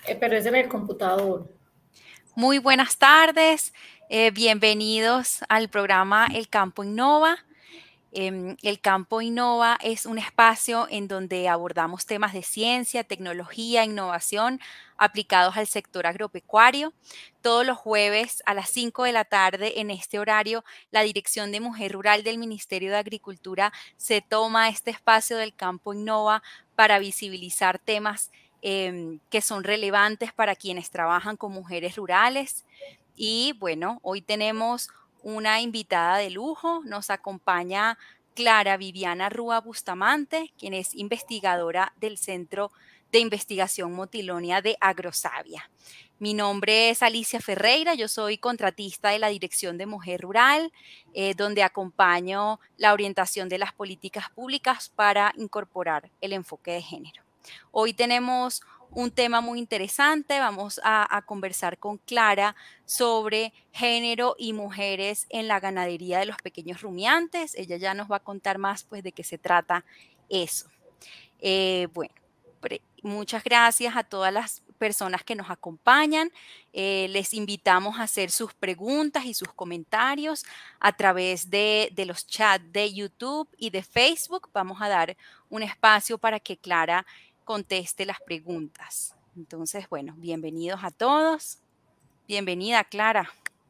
Pero es en el computador. Muy buenas tardes, bienvenidos al programa El Campo Innova. El Campo Innova es un espacio en donde abordamos temas de ciencia, tecnología, innovación aplicados al sector agropecuario. Todos los jueves a las 5 de la tarde en este horario, la Dirección de Mujer Rural del Ministerio de Agricultura se toma este espacio del Campo Innova para visibilizar temas que son relevantes para quienes trabajan con mujeres rurales. Y bueno, hoy tenemos una invitada de lujo, nos acompaña Clara Viviana Rúa Bustamante, quien es investigadora del Centro de Investigación Motilonia de Agrosavia. Mi nombre es Alicia Ferreira, yo soy contratista de la Dirección de Mujer Rural, donde acompaño la orientación de las políticas públicas para incorporar el enfoque de género. Hoy tenemos un tema muy interesante, vamos a conversar con Clara sobre género y mujeres en la ganadería de los pequeños rumiantes. Ella ya nos va a contar más pues de qué se trata eso. Bueno, muchas gracias a todas las personas que nos acompañan. Les invitamos a hacer sus preguntas y sus comentarios a través de los chats de YouTube y de Facebook. Vamos a dar un espacio para que Clara conteste las preguntas. Entonces, bueno, bienvenidos a todos. Bienvenida, Clara.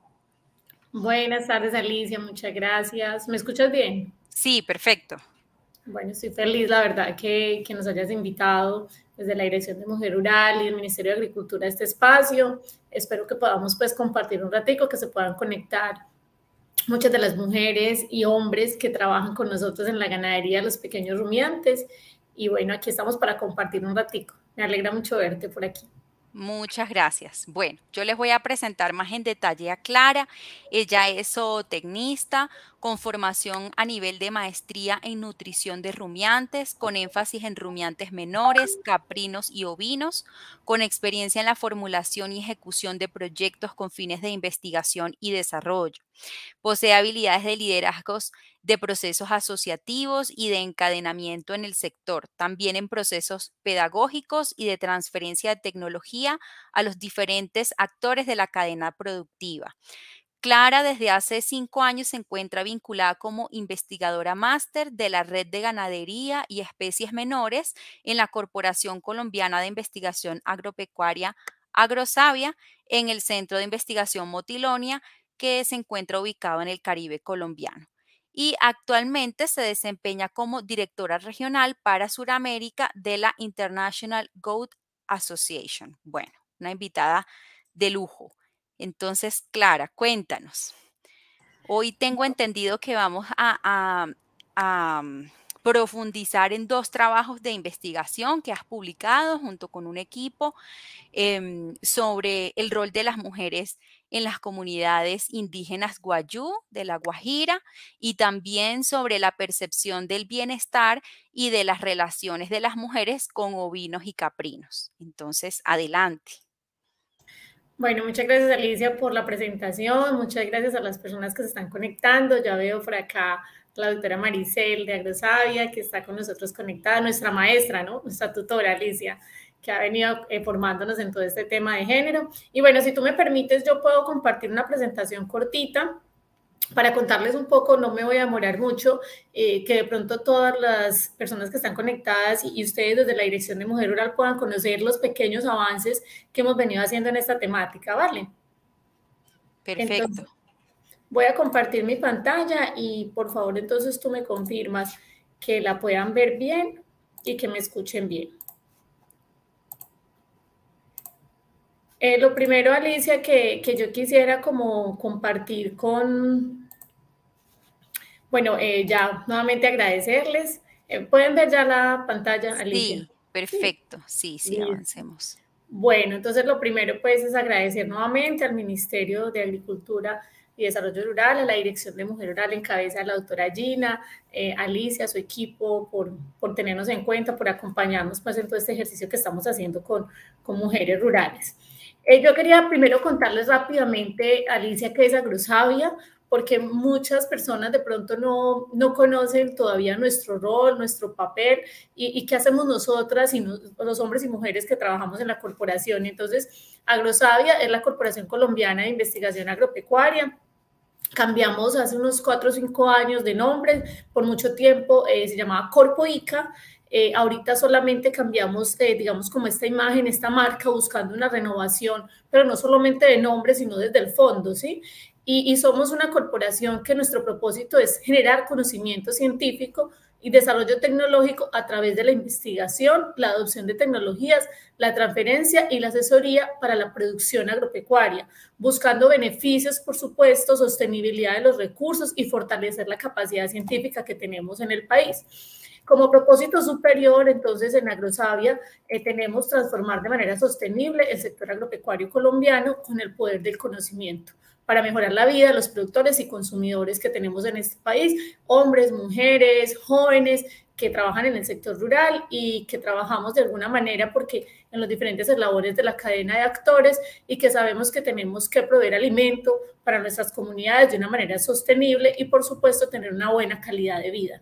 Buenas tardes, Alicia, muchas gracias. ¿Me escuchas bien? Sí, perfecto. Bueno, estoy feliz, la verdad, que nos hayas invitado desde la Dirección de Mujer Rural y el Ministerio de Agricultura a este espacio. Espero que podamos pues compartir un ratico, que se puedan conectar muchas de las mujeres y hombres que trabajan con nosotros en la ganadería de los pequeños rumiantes. Y bueno, aquí estamos para compartir un ratico. Me alegra mucho verte por aquí. Muchas gracias. Bueno, yo les voy a presentar más en detalle a Clara. Ella es zootecnista con formación a nivel de maestría en nutrición de rumiantes, con énfasis en rumiantes menores, caprinos y ovinos, con experiencia en la formulación y ejecución de proyectos con fines de investigación y desarrollo. Posee habilidades de liderazgos de procesos asociativos y de encadenamiento en el sector, también en procesos pedagógicos y de transferencia de tecnología a los diferentes actores de la cadena productiva. Clara desde hace 5 años se encuentra vinculada como investigadora máster de la Red de Ganadería y Especies Menores en la Corporación Colombiana de Investigación Agropecuaria Agrosavia en el Centro de Investigación Motilonia que se encuentra ubicado en el Caribe colombiano. Y actualmente se desempeña como directora regional para Sudamérica de la International Goat Association. Bueno, una invitada de lujo. Entonces, Clara, cuéntanos. Hoy tengo entendido que vamos a profundizar en 2 trabajos de investigación que has publicado junto con un equipo sobre el rol de las mujeres en las comunidades indígenas Guayú de La Guajira y también sobre la percepción del bienestar y de las relaciones de las mujeres con ovinos y caprinos. Entonces, adelante. Bueno, muchas gracias Alicia por la presentación, muchas gracias a las personas que se están conectando. Ya veo por acá la doctora Maricel de Agrosavia que está con nosotros conectada, nuestra maestra, ¿no? Nuestra tutora Alicia, que ha venido formándonos en todo este tema de género. Y bueno, si tú me permites, yo puedo compartir una presentación cortita para contarles un poco, no me voy a demorar mucho, que de pronto todas las personas que están conectadas y ustedes desde la Dirección de Mujer Rural puedan conocer los pequeños avances que hemos venido haciendo en esta temática, ¿vale? Perfecto. Entonces, voy a compartir mi pantalla y por favor entonces tú me confirmas que la puedan ver bien y que me escuchen bien. Lo primero, Alicia, que yo quisiera como compartir con, bueno, ya nuevamente agradecerles. ¿Pueden ver ya la pantalla, Alicia? Sí, Sí, perfecto. Sí, sí, listo. avancemos. Bueno, entonces lo primero pues es agradecer nuevamente al Ministerio de Agricultura y Desarrollo Rural, a la Dirección de Mujer Rural en cabeza de la doctora Gina, Alicia, a su equipo, por tenernos en cuenta, por acompañarnos pues en todo este ejercicio que estamos haciendo con mujeres rurales. Yo quería primero contarles rápidamente, Alicia, qué es Agrosavia, porque muchas personas de pronto no conocen todavía nuestro rol, nuestro papel y qué hacemos nosotras y los hombres y mujeres que trabajamos en la corporación. Entonces, Agrosavia es la Corporación Colombiana de Investigación Agropecuaria. Cambiamos hace unos 4 o 5 años de nombre, por mucho tiempo se llamaba Corpo ICA. Ahorita solamente cambiamos, digamos, como esta imagen, esta marca, buscando una renovación, pero no solamente de nombre, sino desde el fondo, ¿sí? Y somos una corporación que nuestro propósito es generar conocimiento científico y desarrollo tecnológico a través de la investigación, la adopción de tecnologías, la transferencia y la asesoría para la producción agropecuaria, buscando beneficios, por supuesto, sostenibilidad de los recursos y fortalecer la capacidad científica que tenemos en el país. Como propósito superior, entonces, en Agrosavia tenemos transformar de manera sostenible el sector agropecuario colombiano con el poder del conocimiento para mejorar la vida de los productores y consumidores que tenemos en este país, hombres, mujeres, jóvenes que trabajan en el sector rural y que trabajamos de alguna manera porque en los diferentes eslabones de la cadena de actores y que sabemos que tenemos que proveer alimento para nuestras comunidades de una manera sostenible y, por supuesto, tener una buena calidad de vida.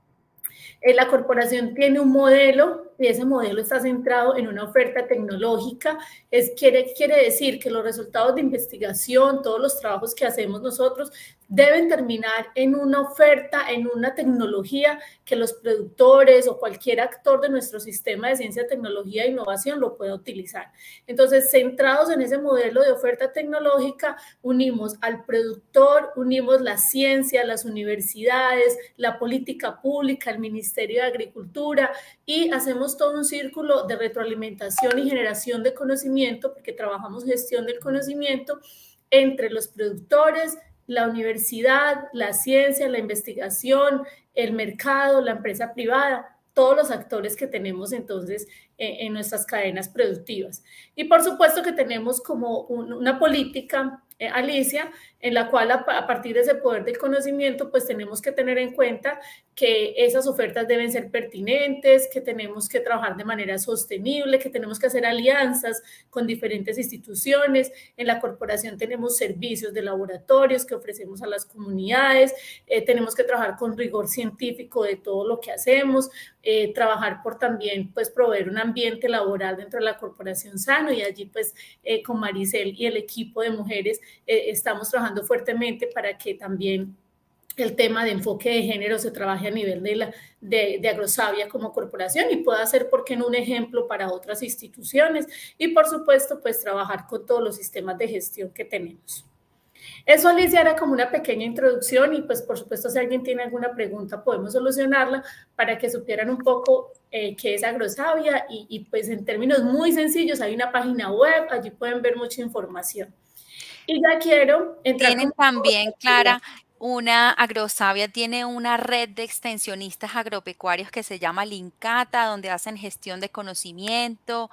La corporación tiene un modelo y ese modelo está centrado en una oferta tecnológica. Quiere decir que los resultados de investigación, todos los trabajos que hacemos nosotros, deben terminar en una oferta, en una tecnología que los productores o cualquier actor de nuestro sistema de ciencia, tecnología e innovación lo pueda utilizar. Entonces, centrados en ese modelo de oferta tecnológica, unimos al productor, unimos la ciencia, las universidades, la política pública, el Ministerio de Agricultura y hacemos todo un círculo de retroalimentación y generación de conocimiento, porque trabajamos gestión del conocimiento entre los productores, la universidad, la ciencia, la investigación, el mercado, la empresa privada, todos los actores que tenemos entonces en nuestras cadenas productivas. Y por supuesto que tenemos como una política, Alicia, en la cual a partir de ese poder del conocimiento, pues tenemos que tener en cuenta que esas ofertas deben ser pertinentes, que tenemos que trabajar de manera sostenible, que tenemos que hacer alianzas con diferentes instituciones. En la corporación tenemos servicios de laboratorios que ofrecemos a las comunidades, tenemos que trabajar con rigor científico de todo lo que hacemos, trabajar por también pues proveer un ambiente laboral dentro de la corporación sano y allí pues con Maricel y el equipo de mujeres estamos trabajando fuertemente para que también el tema de enfoque de género se trabaje a nivel de Agrosavia como corporación y pueda ser, ¿por qué no?, un ejemplo para otras instituciones y, por supuesto, pues trabajar con todos los sistemas de gestión que tenemos. Eso, Alicia, era como una pequeña introducción y, pues, por supuesto, si alguien tiene alguna pregunta, podemos solucionarla para que supieran un poco qué es Agrosavia y, pues, en términos muy sencillos, hay una página web, allí pueden ver mucha información. Y ya quiero entrar Tienen también, Clara, Agrosavia tiene una red de extensionistas agropecuarios que se llama Lincata, donde hacen gestión de conocimiento,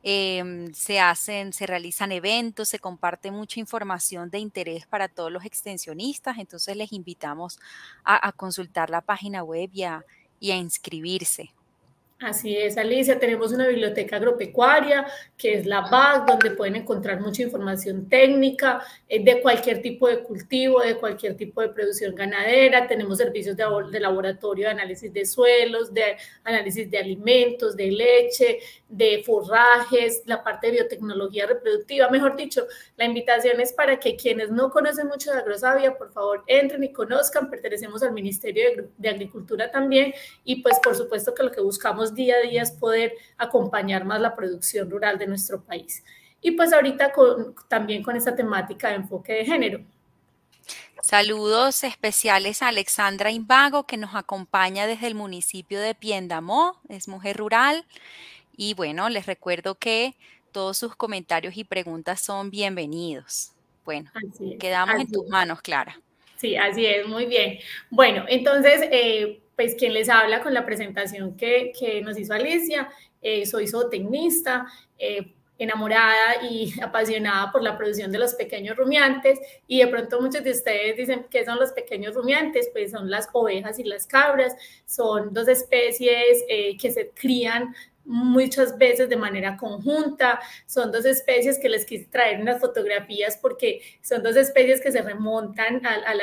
se realizan eventos, se comparte mucha información de interés para todos los extensionistas. Entonces les invitamos a consultar la página web y a inscribirse. Así es, Alicia, tenemos una biblioteca agropecuaria que es la BAC, donde pueden encontrar mucha información técnica de cualquier tipo de cultivo, de cualquier tipo de producción ganadera. Tenemos servicios de laboratorio de análisis de suelos, de análisis de alimentos, de leche, de forrajes, la parte de biotecnología reproductiva. Mejor dicho, la invitación es para que quienes no conocen mucho de Agrosavia, por favor, entren y conozcan. Pertenecemos al Ministerio de Agricultura también y pues por supuesto que lo que buscamos día a día es poder acompañar más la producción rural de nuestro país. Y pues ahorita también con esta temática de enfoque de género. Saludos especiales a Alexandra Imbago, que nos acompaña desde el municipio de Piendamó, es mujer rural. Y bueno, les recuerdo que todos sus comentarios y preguntas son bienvenidos. Bueno, quedamos en tus manos, Clara. Sí, así es, muy bien. Bueno, entonces, pues quien les habla con la presentación que nos hizo Alicia, soy zootecnista, enamorada y apasionada por la producción de los pequeños rumiantes y de pronto muchos de ustedes dicen, ¿qué son los pequeños rumiantes? Pues son las ovejas y las cabras, son dos especies que se crían muchas veces de manera conjunta. Son dos especies que les quise traer unas fotografías porque son dos especies que se remontan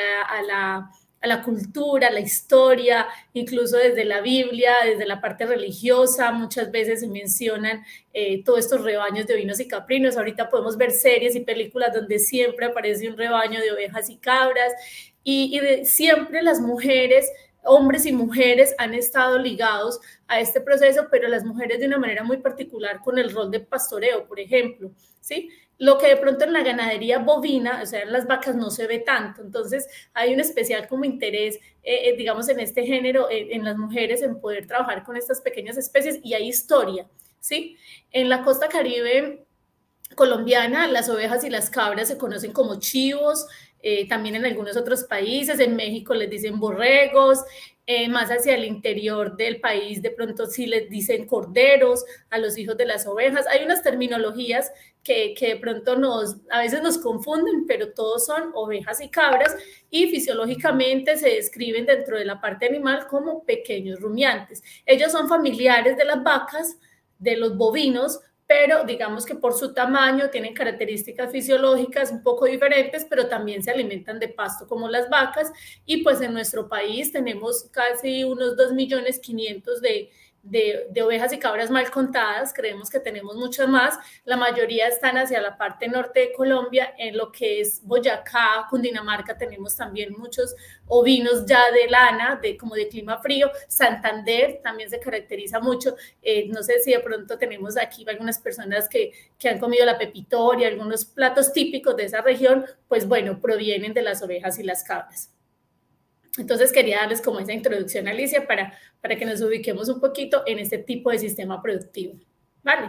a la cultura, a la historia, incluso desde la Biblia, desde la parte religiosa, muchas veces se mencionan todos estos rebaños de ovinos y caprinos. Ahorita podemos ver series y películas donde siempre aparece un rebaño de ovejas y cabras, y siempre las mujeres, hombres y mujeres, han estado ligados a este proceso, pero las mujeres de una manera muy particular con el rol de pastoreo, por ejemplo, ¿sí? Lo que de pronto en la ganadería bovina, o sea, en las vacas no se ve tanto. Entonces hay un especial como interés, digamos, en este género, en las mujeres, en poder trabajar con estas pequeñas especies, y hay historia, ¿sí? En la costa Caribe colombiana, las ovejas y las cabras se conocen como chivos, también en algunos otros países, en México les dicen borregos, más hacia el interior del país de pronto sí les dicen corderos a los hijos de las ovejas. Hay unas terminologías que de pronto a veces nos confunden, pero todos son ovejas y cabras, y fisiológicamente se describen dentro de la parte animal como pequeños rumiantes. Ellos son familiares de las vacas, de los bovinos, pero digamos que por su tamaño tienen características fisiológicas un poco diferentes, pero también se alimentan de pasto como las vacas. Y pues en nuestro país tenemos casi unos 2.500.000 de ovejas y cabras mal contadas. Creemos que tenemos muchas más. La mayoría están hacia la parte norte de Colombia, en lo que es Boyacá, Cundinamarca. Tenemos también muchos ovinos ya de lana, como de clima frío. Santander también se caracteriza mucho. No sé si de pronto tenemos aquí algunas personas que han comido la pepitoria, algunos platos típicos de esa región, pues bueno, provienen de las ovejas y las cabras. Entonces quería darles como esa introducción, Alicia, para que nos ubiquemos un poquito en este tipo de sistema productivo. ¿Vale?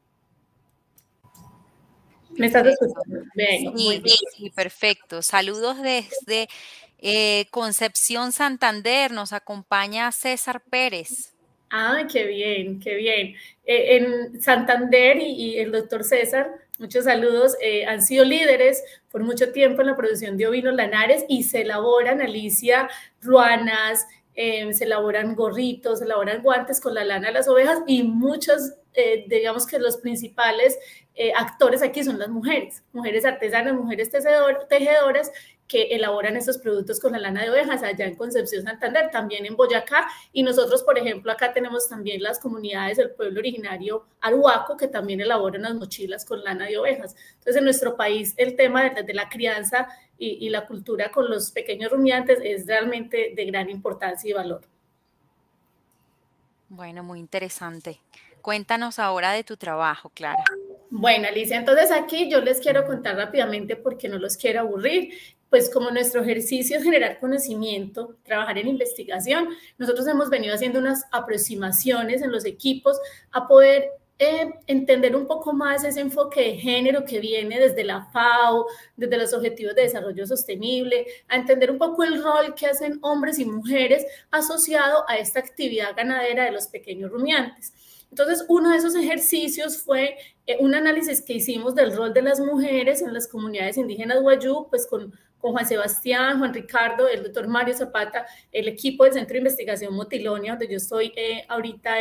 ¿Me estás escuchando? Bien, sí, muy bien. Sí, perfecto. Saludos desde Concepción, Santander. Nos acompaña César Pérez. Ah, qué bien, qué bien. En Santander y el doctor César, muchos saludos, han sido líderes por mucho tiempo en la producción de ovinos lanares, y se elaboran, Alicia, ruanas, se elaboran gorritos, se elaboran guantes con la lana de las ovejas, y muchos, digamos que los principales actores aquí son las mujeres artesanas, mujeres tejedoras, que elaboran estos productos con la lana de ovejas allá en Concepción, Santander, también en Boyacá. Y nosotros, por ejemplo, acá tenemos también las comunidades del pueblo originario Arhuaco, que también elaboran las mochilas con lana de ovejas. Entonces, en nuestro país, el tema de la crianza y la cultura con los pequeños rumiantes es realmente de gran importancia y valor. Bueno, muy interesante. Cuéntanos ahora de tu trabajo, Clara. Bueno, Alicia, entonces aquí yo les quiero contar rápidamente, porque no los quiero aburrir. Pues como nuestro ejercicio es generar conocimiento, trabajar en investigación, nosotros hemos venido haciendo unas aproximaciones en los equipos a poder entender un poco más ese enfoque de género que viene desde la FAO, desde los Objetivos de Desarrollo Sostenible, a entender un poco el rol que hacen hombres y mujeres asociado a esta actividad ganadera de los pequeños rumiantes. Entonces, uno de esos ejercicios fue un análisis que hicimos del rol de las mujeres en las comunidades indígenas wayú, pues con Juan Sebastián, Juan Ricardo, el doctor Mario Zapata, el equipo del Centro de Investigación Motilonia, donde yo estoy ahorita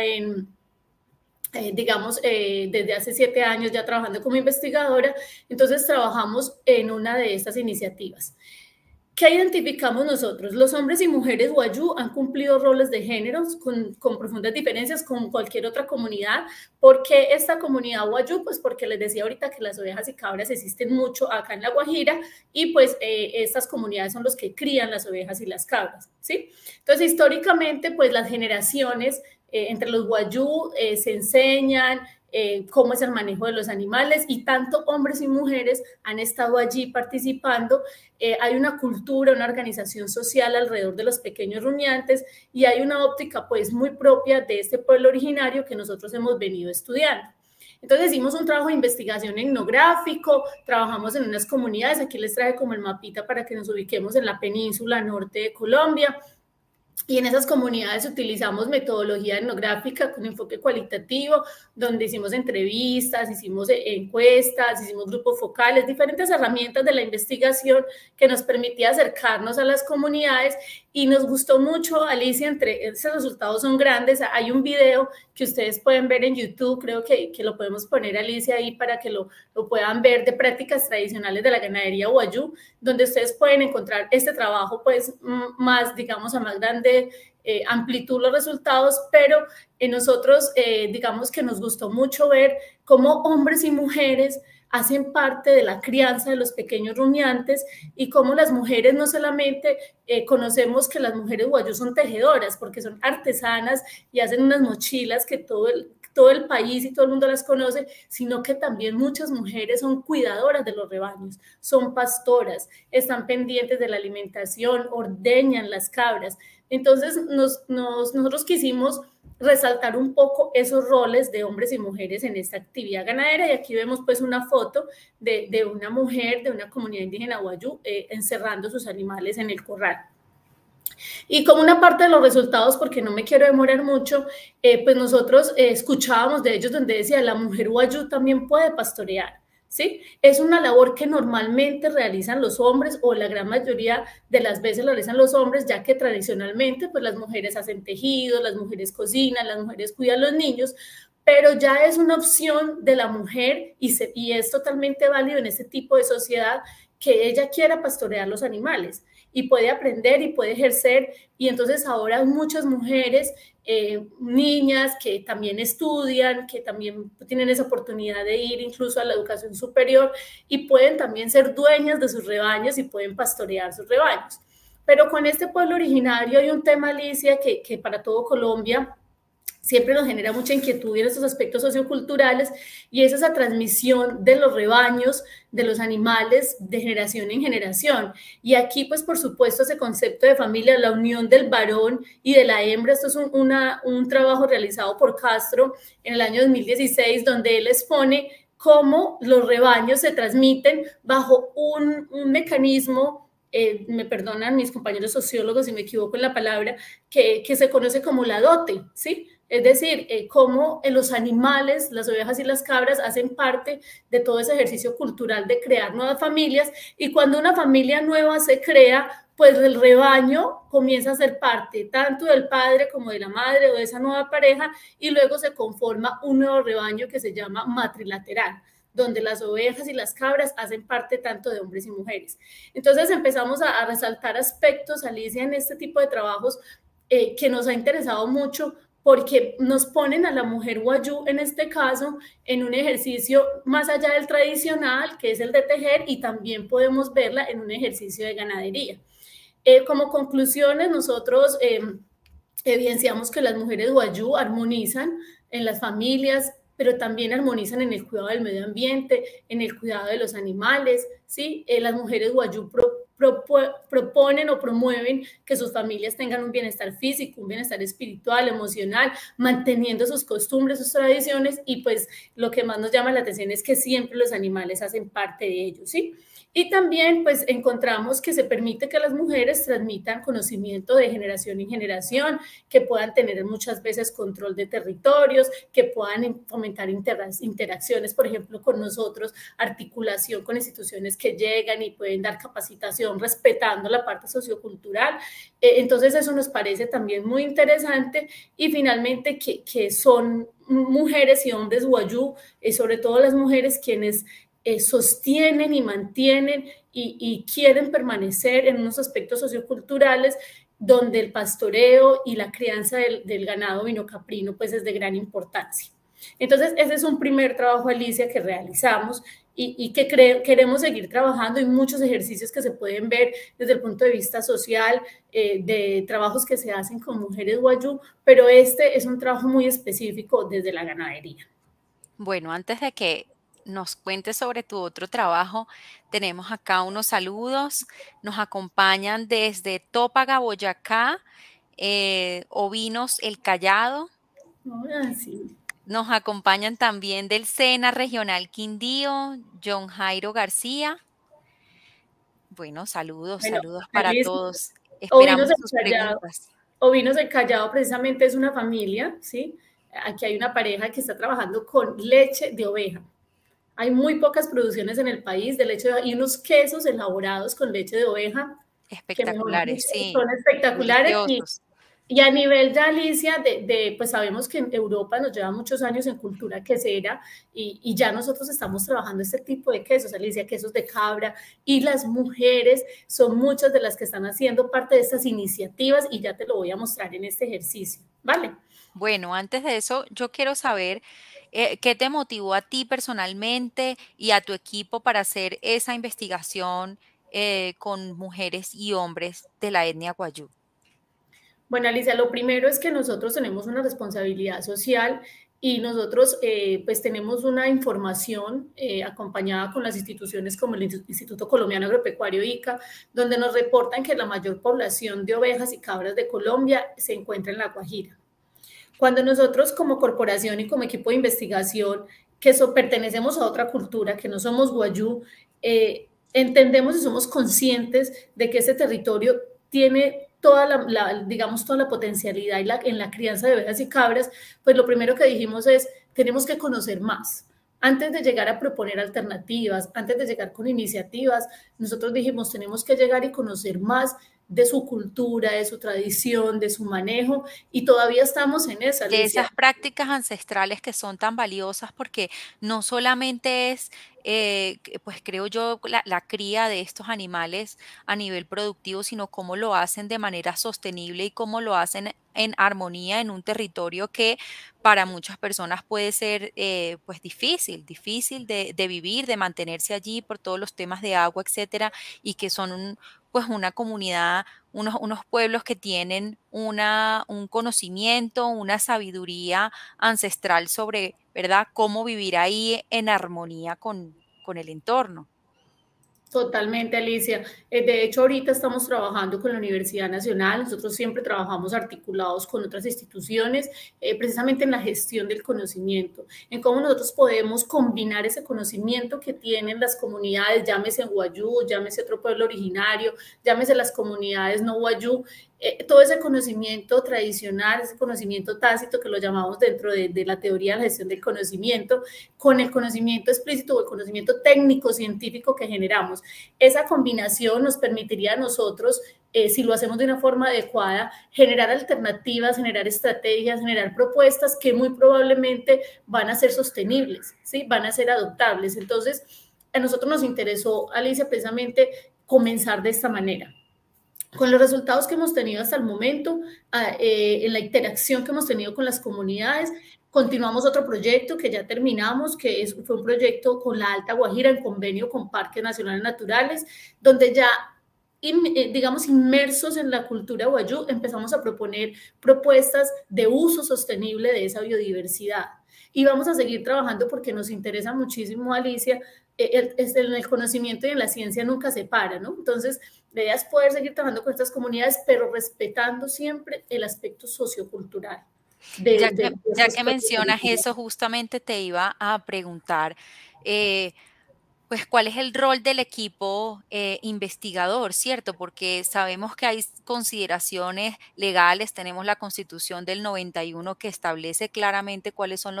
digamos, desde hace 7 años ya trabajando como investigadora. Entonces trabajamos en una de estas iniciativas. ¿Qué identificamos nosotros? Los hombres y mujeres wayú han cumplido roles de género con profundas diferencias con cualquier otra comunidad. ¿Por qué esta comunidad wayú? Pues porque les decía ahorita que las ovejas y cabras existen mucho acá en La Guajira, y pues estas comunidades son los que crían las ovejas y las cabras, ¿sí? Entonces, históricamente, pues las generaciones entre los wayú se enseñan cómo es el manejo de los animales, y tanto hombres y mujeres han estado allí participando. Hay una cultura, una organización social alrededor de los pequeños rumiantes, y hay una óptica pues muy propia de este pueblo originario que nosotros hemos venido estudiando. Entonces hicimos un trabajo de investigación etnográfico, trabajamos en unas comunidades, aquí les traje como el mapita para que nos ubiquemos en la península norte de Colombia. Y en esas comunidades utilizamos metodología etnográfica con enfoque cualitativo, donde hicimos entrevistas, hicimos encuestas, hicimos grupos focales, diferentes herramientas de la investigación que nos permitía acercarnos a las comunidades. Y nos gustó mucho, Alicia, entre esos resultados son grandes. Hay un video que ustedes pueden ver en YouTube, creo que lo podemos poner, Alicia, ahí para que lo puedan ver, de prácticas tradicionales de la ganadería Wayuu, donde ustedes pueden encontrar este trabajo pues más, digamos, a más grande amplitud los resultados, pero nosotros digamos que nos gustó mucho ver cómo hombres y mujeres hacen parte de la crianza de los pequeños rumiantes y cómo las mujeres no solamente conocemos que las mujeres Wayuu son tejedoras, porque son artesanas y hacen unas mochilas que todo el país y todo el mundo las conoce, sino que también muchas mujeres son cuidadoras de los rebaños, son pastoras, están pendientes de la alimentación, ordeñan las cabras. Entonces nosotros quisimos resaltar un poco esos roles de hombres y mujeres en esta actividad ganadera, y aquí vemos pues una foto de una mujer de una comunidad indígena Wayuu encerrando sus animales en el corral. Y como una parte de los resultados, porque no me quiero demorar mucho, pues nosotros escuchábamos de ellos donde decía, la mujer Wayuu también puede pastorear. ¿Sí? Es una labor que normalmente realizan los hombres, o la gran mayoría de las veces lo realizan los hombres, ya que tradicionalmente pues las mujeres hacen tejidos, las mujeres cocinan, las mujeres cuidan a los niños, pero ya es una opción de la mujer y es totalmente válido en este tipo de sociedad que ella quiera pastorear los animales y puede aprender y puede ejercer, y entonces ahora muchas mujeres, niñas que también estudian, que también tienen esa oportunidad de ir incluso a la educación superior y pueden también ser dueñas de sus rebaños y pueden pastorear sus rebaños. Pero con este pueblo originario hay un tema, Alicia, que para todo Colombia siempre nos genera mucha inquietud en estos aspectos socioculturales, y es esa transmisión de los rebaños, de los animales, de generación en generación. Y aquí, pues, por supuesto, ese concepto de familia, la unión del varón y de la hembra, esto es un trabajo realizado por Castro en el año 2016, donde él expone cómo los rebaños se transmiten bajo un mecanismo, me perdonan mis compañeros sociólogos si me equivoco en la palabra, que se conoce como la dote, ¿sí? Es decir, cómo los animales, las ovejas y las cabras hacen parte de todo ese ejercicio cultural de crear nuevas familias, y cuando una familia nueva se crea, pues el rebaño comienza a ser parte tanto del padre como de la madre o de esa nueva pareja, y luego se conforma un nuevo rebaño que se llama matrilateral, donde las ovejas y las cabras hacen parte tanto de hombres y mujeres. Entonces empezamos a resaltar aspectos, Alicia, en este tipo de trabajos que nos ha interesado mucho, porque nos ponen a la mujer Wayuu, en este caso, en un ejercicio más allá del tradicional, que es el de tejer, y también podemos verla en un ejercicio de ganadería. Como conclusiones, nosotros evidenciamos que las mujeres Wayuu armonizan en las familias, pero también armonizan en el cuidado del medio ambiente, en el cuidado de los animales, ¿sí? Las mujeres Wayuu proponen o promueven que sus familias tengan un bienestar físico, un bienestar espiritual, emocional, manteniendo sus costumbres, sus tradiciones, y pues lo que más nos llama la atención es que siempre los animales hacen parte de ellos, ¿sí? Y también pues encontramos que se permite que las mujeres transmitan conocimiento de generación en generación, que puedan tener muchas veces control de territorios, que puedan fomentar interacciones, por ejemplo, con nosotros, articulación con instituciones que llegan y pueden dar capacitación respetando la parte sociocultural. Entonces eso nos parece también muy interesante, y finalmente que son mujeres y hombres Wayuu, sobre todo las mujeres, quienes sostienen y mantienen y quieren permanecer en unos aspectos socioculturales donde el pastoreo y la crianza del ganado vino-caprino pues es de gran importancia. Entonces ese es un primer trabajo, Alicia, que realizamos y que queremos seguir trabajando, y muchos ejercicios que se pueden ver desde el punto de vista social, de trabajos que se hacen con mujeres Wayuu, pero este es un trabajo muy específico desde la ganadería. Bueno, antes de que nos cuentes sobre tu otro trabajo, tenemos acá unos saludos. Nos acompañan desde Tópaga, Boyacá, Ovinos El Callado. Ah, sí. Nos acompañan también del SENA Regional Quindío, John Jairo García. Bueno, saludos, Bueno, saludos para todos. Ovinos Esperamos El sus Callado. preguntas. Ovinos El Callado precisamente es una familia, ¿sí? Aquí hay una pareja que está trabajando con leche de oveja. Hay muy pocas producciones en el país de leche de oveja y unos quesos elaborados con leche de oveja que, mejor Espectaculares, dicho, sí, son espectaculares, deliciosos. Y a nivel ya, Alicia, pues sabemos que en Europa nos lleva muchos años en cultura quesera y ya nosotros estamos trabajando este tipo de quesos, Alicia, quesos de cabra, y las mujeres son muchas de las que están haciendo parte de estas iniciativas y ya te lo voy a mostrar en este ejercicio, ¿vale? Bueno, antes de eso, yo quiero saber qué te motivó a ti personalmente y a tu equipo para hacer esa investigación con mujeres y hombres de la etnia Wayuu. Bueno, Alicia, lo primero es que nosotros tenemos una responsabilidad social y nosotros pues tenemos una información acompañada con las instituciones como el Instituto Colombiano Agropecuario ICA, donde nos reportan que la mayor población de ovejas y cabras de Colombia se encuentra en La Guajira. Cuando nosotros como corporación y como equipo de investigación, pertenecemos a otra cultura, que no somos Wayuu, entendemos y somos conscientes de que ese territorio tiene digamos, toda la potencialidad en la crianza de ovejas y cabras, pues lo primero que dijimos es, tenemos que conocer más. Antes de llegar a proponer alternativas, antes de llegar con iniciativas, nosotros dijimos, tenemos que llegar y conocer más de su cultura, de su tradición, de su manejo, y todavía estamos en esa, De Alicia. esas prácticas ancestrales que son tan valiosas porque no solamente es, pues creo yo, la cría de estos animales a nivel productivo, sino cómo lo hacen de manera sostenible y cómo lo hacen en armonía en un territorio que para muchas personas puede ser pues difícil de vivir, de mantenerse allí por todos los temas de agua, etcétera, y que son pues una comunidad, unos pueblos que tienen un conocimiento, una sabiduría ancestral sobre, ¿verdad?, cómo vivir ahí en armonía con el entorno. Totalmente, Alicia. De hecho, ahorita estamos trabajando con la Universidad Nacional. Nosotros siempre trabajamos articulados con otras instituciones, precisamente en la gestión del conocimiento, en cómo nosotros podemos combinar ese conocimiento que tienen las comunidades, llámese en Wayuu, llámese otro pueblo originario, llámese las comunidades no Wayuu, todo ese conocimiento tradicional, ese conocimiento tácito que lo llamamos dentro de la teoría de la gestión del conocimiento, con el conocimiento explícito o el conocimiento técnico científico que generamos. Esa combinación nos permitiría a nosotros, si lo hacemos de una forma adecuada, generar alternativas, generar estrategias, generar propuestas que muy probablemente van a ser sostenibles, ¿sí? Van a ser adoptables. Entonces, a nosotros nos interesó, Alicia, precisamente comenzar de esta manera. Con los resultados que hemos tenido hasta el momento, en la interacción que hemos tenido con las comunidades, continuamos otro proyecto que ya terminamos, fue un proyecto con la Alta Guajira en convenio con Parques Nacionales Naturales, donde ya, digamos, inmersos en la cultura Wayuu, empezamos a proponer propuestas de uso sostenible de esa biodiversidad. Y vamos a seguir trabajando porque nos interesa muchísimo, Alicia, en el conocimiento y en la ciencia nunca se para, ¿no? Entonces, la idea es poder seguir trabajando con estas comunidades, pero respetando siempre el aspecto sociocultural de Ya estos que pueblos mencionas originarios. eso, justamente te iba a preguntar, eh, pues, ¿cuál es el rol del equipo investigador, cierto? Porque sabemos que hay consideraciones legales, tenemos la Constitución del 91 que establece claramente cuáles son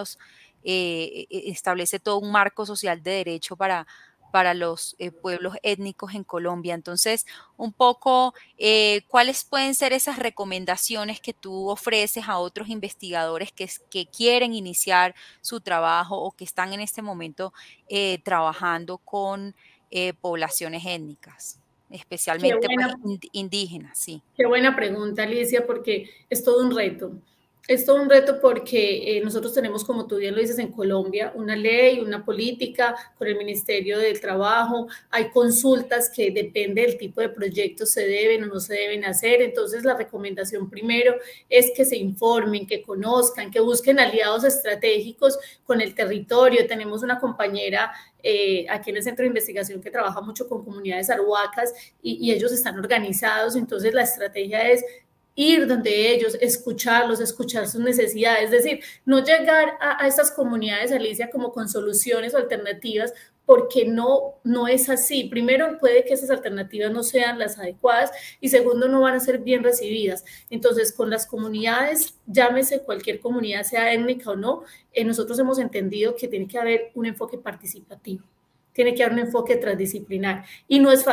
establece todo un marco social de derecho para los pueblos étnicos en Colombia. Entonces, un poco, ¿cuáles pueden ser esas recomendaciones que tú ofreces a otros investigadores que quieren iniciar su trabajo o que están en este momento trabajando con poblaciones étnicas, Qué especialmente pues buena indígenas, sí. Qué buena pregunta, Alicia, porque es todo un reto. Es todo un reto porque nosotros tenemos, como tú bien lo dices, en Colombia una ley, una política con el Ministerio del Trabajo, hay consultas que depende del tipo de proyectos se deben o no se deben hacer, entonces la recomendación primero es que se informen, que conozcan, que busquen aliados estratégicos con el territorio. Tenemos una compañera aquí en el Centro de Investigación que trabaja mucho con comunidades arhuacas y ellos están organizados, entonces la estrategia es ir donde ellos, escucharlos, escuchar sus necesidades, es decir, no llegar a estas comunidades, Alicia, como con soluciones o alternativas, porque no es así. Primero, puede que esas alternativas no sean las adecuadas y segundo, no van a ser bien recibidas. Entonces, con las comunidades, llámese cualquier comunidad, sea étnica o no, nosotros hemos entendido que tiene que haber un enfoque participativo, tiene que haber un enfoque transdisciplinar y no es fácil.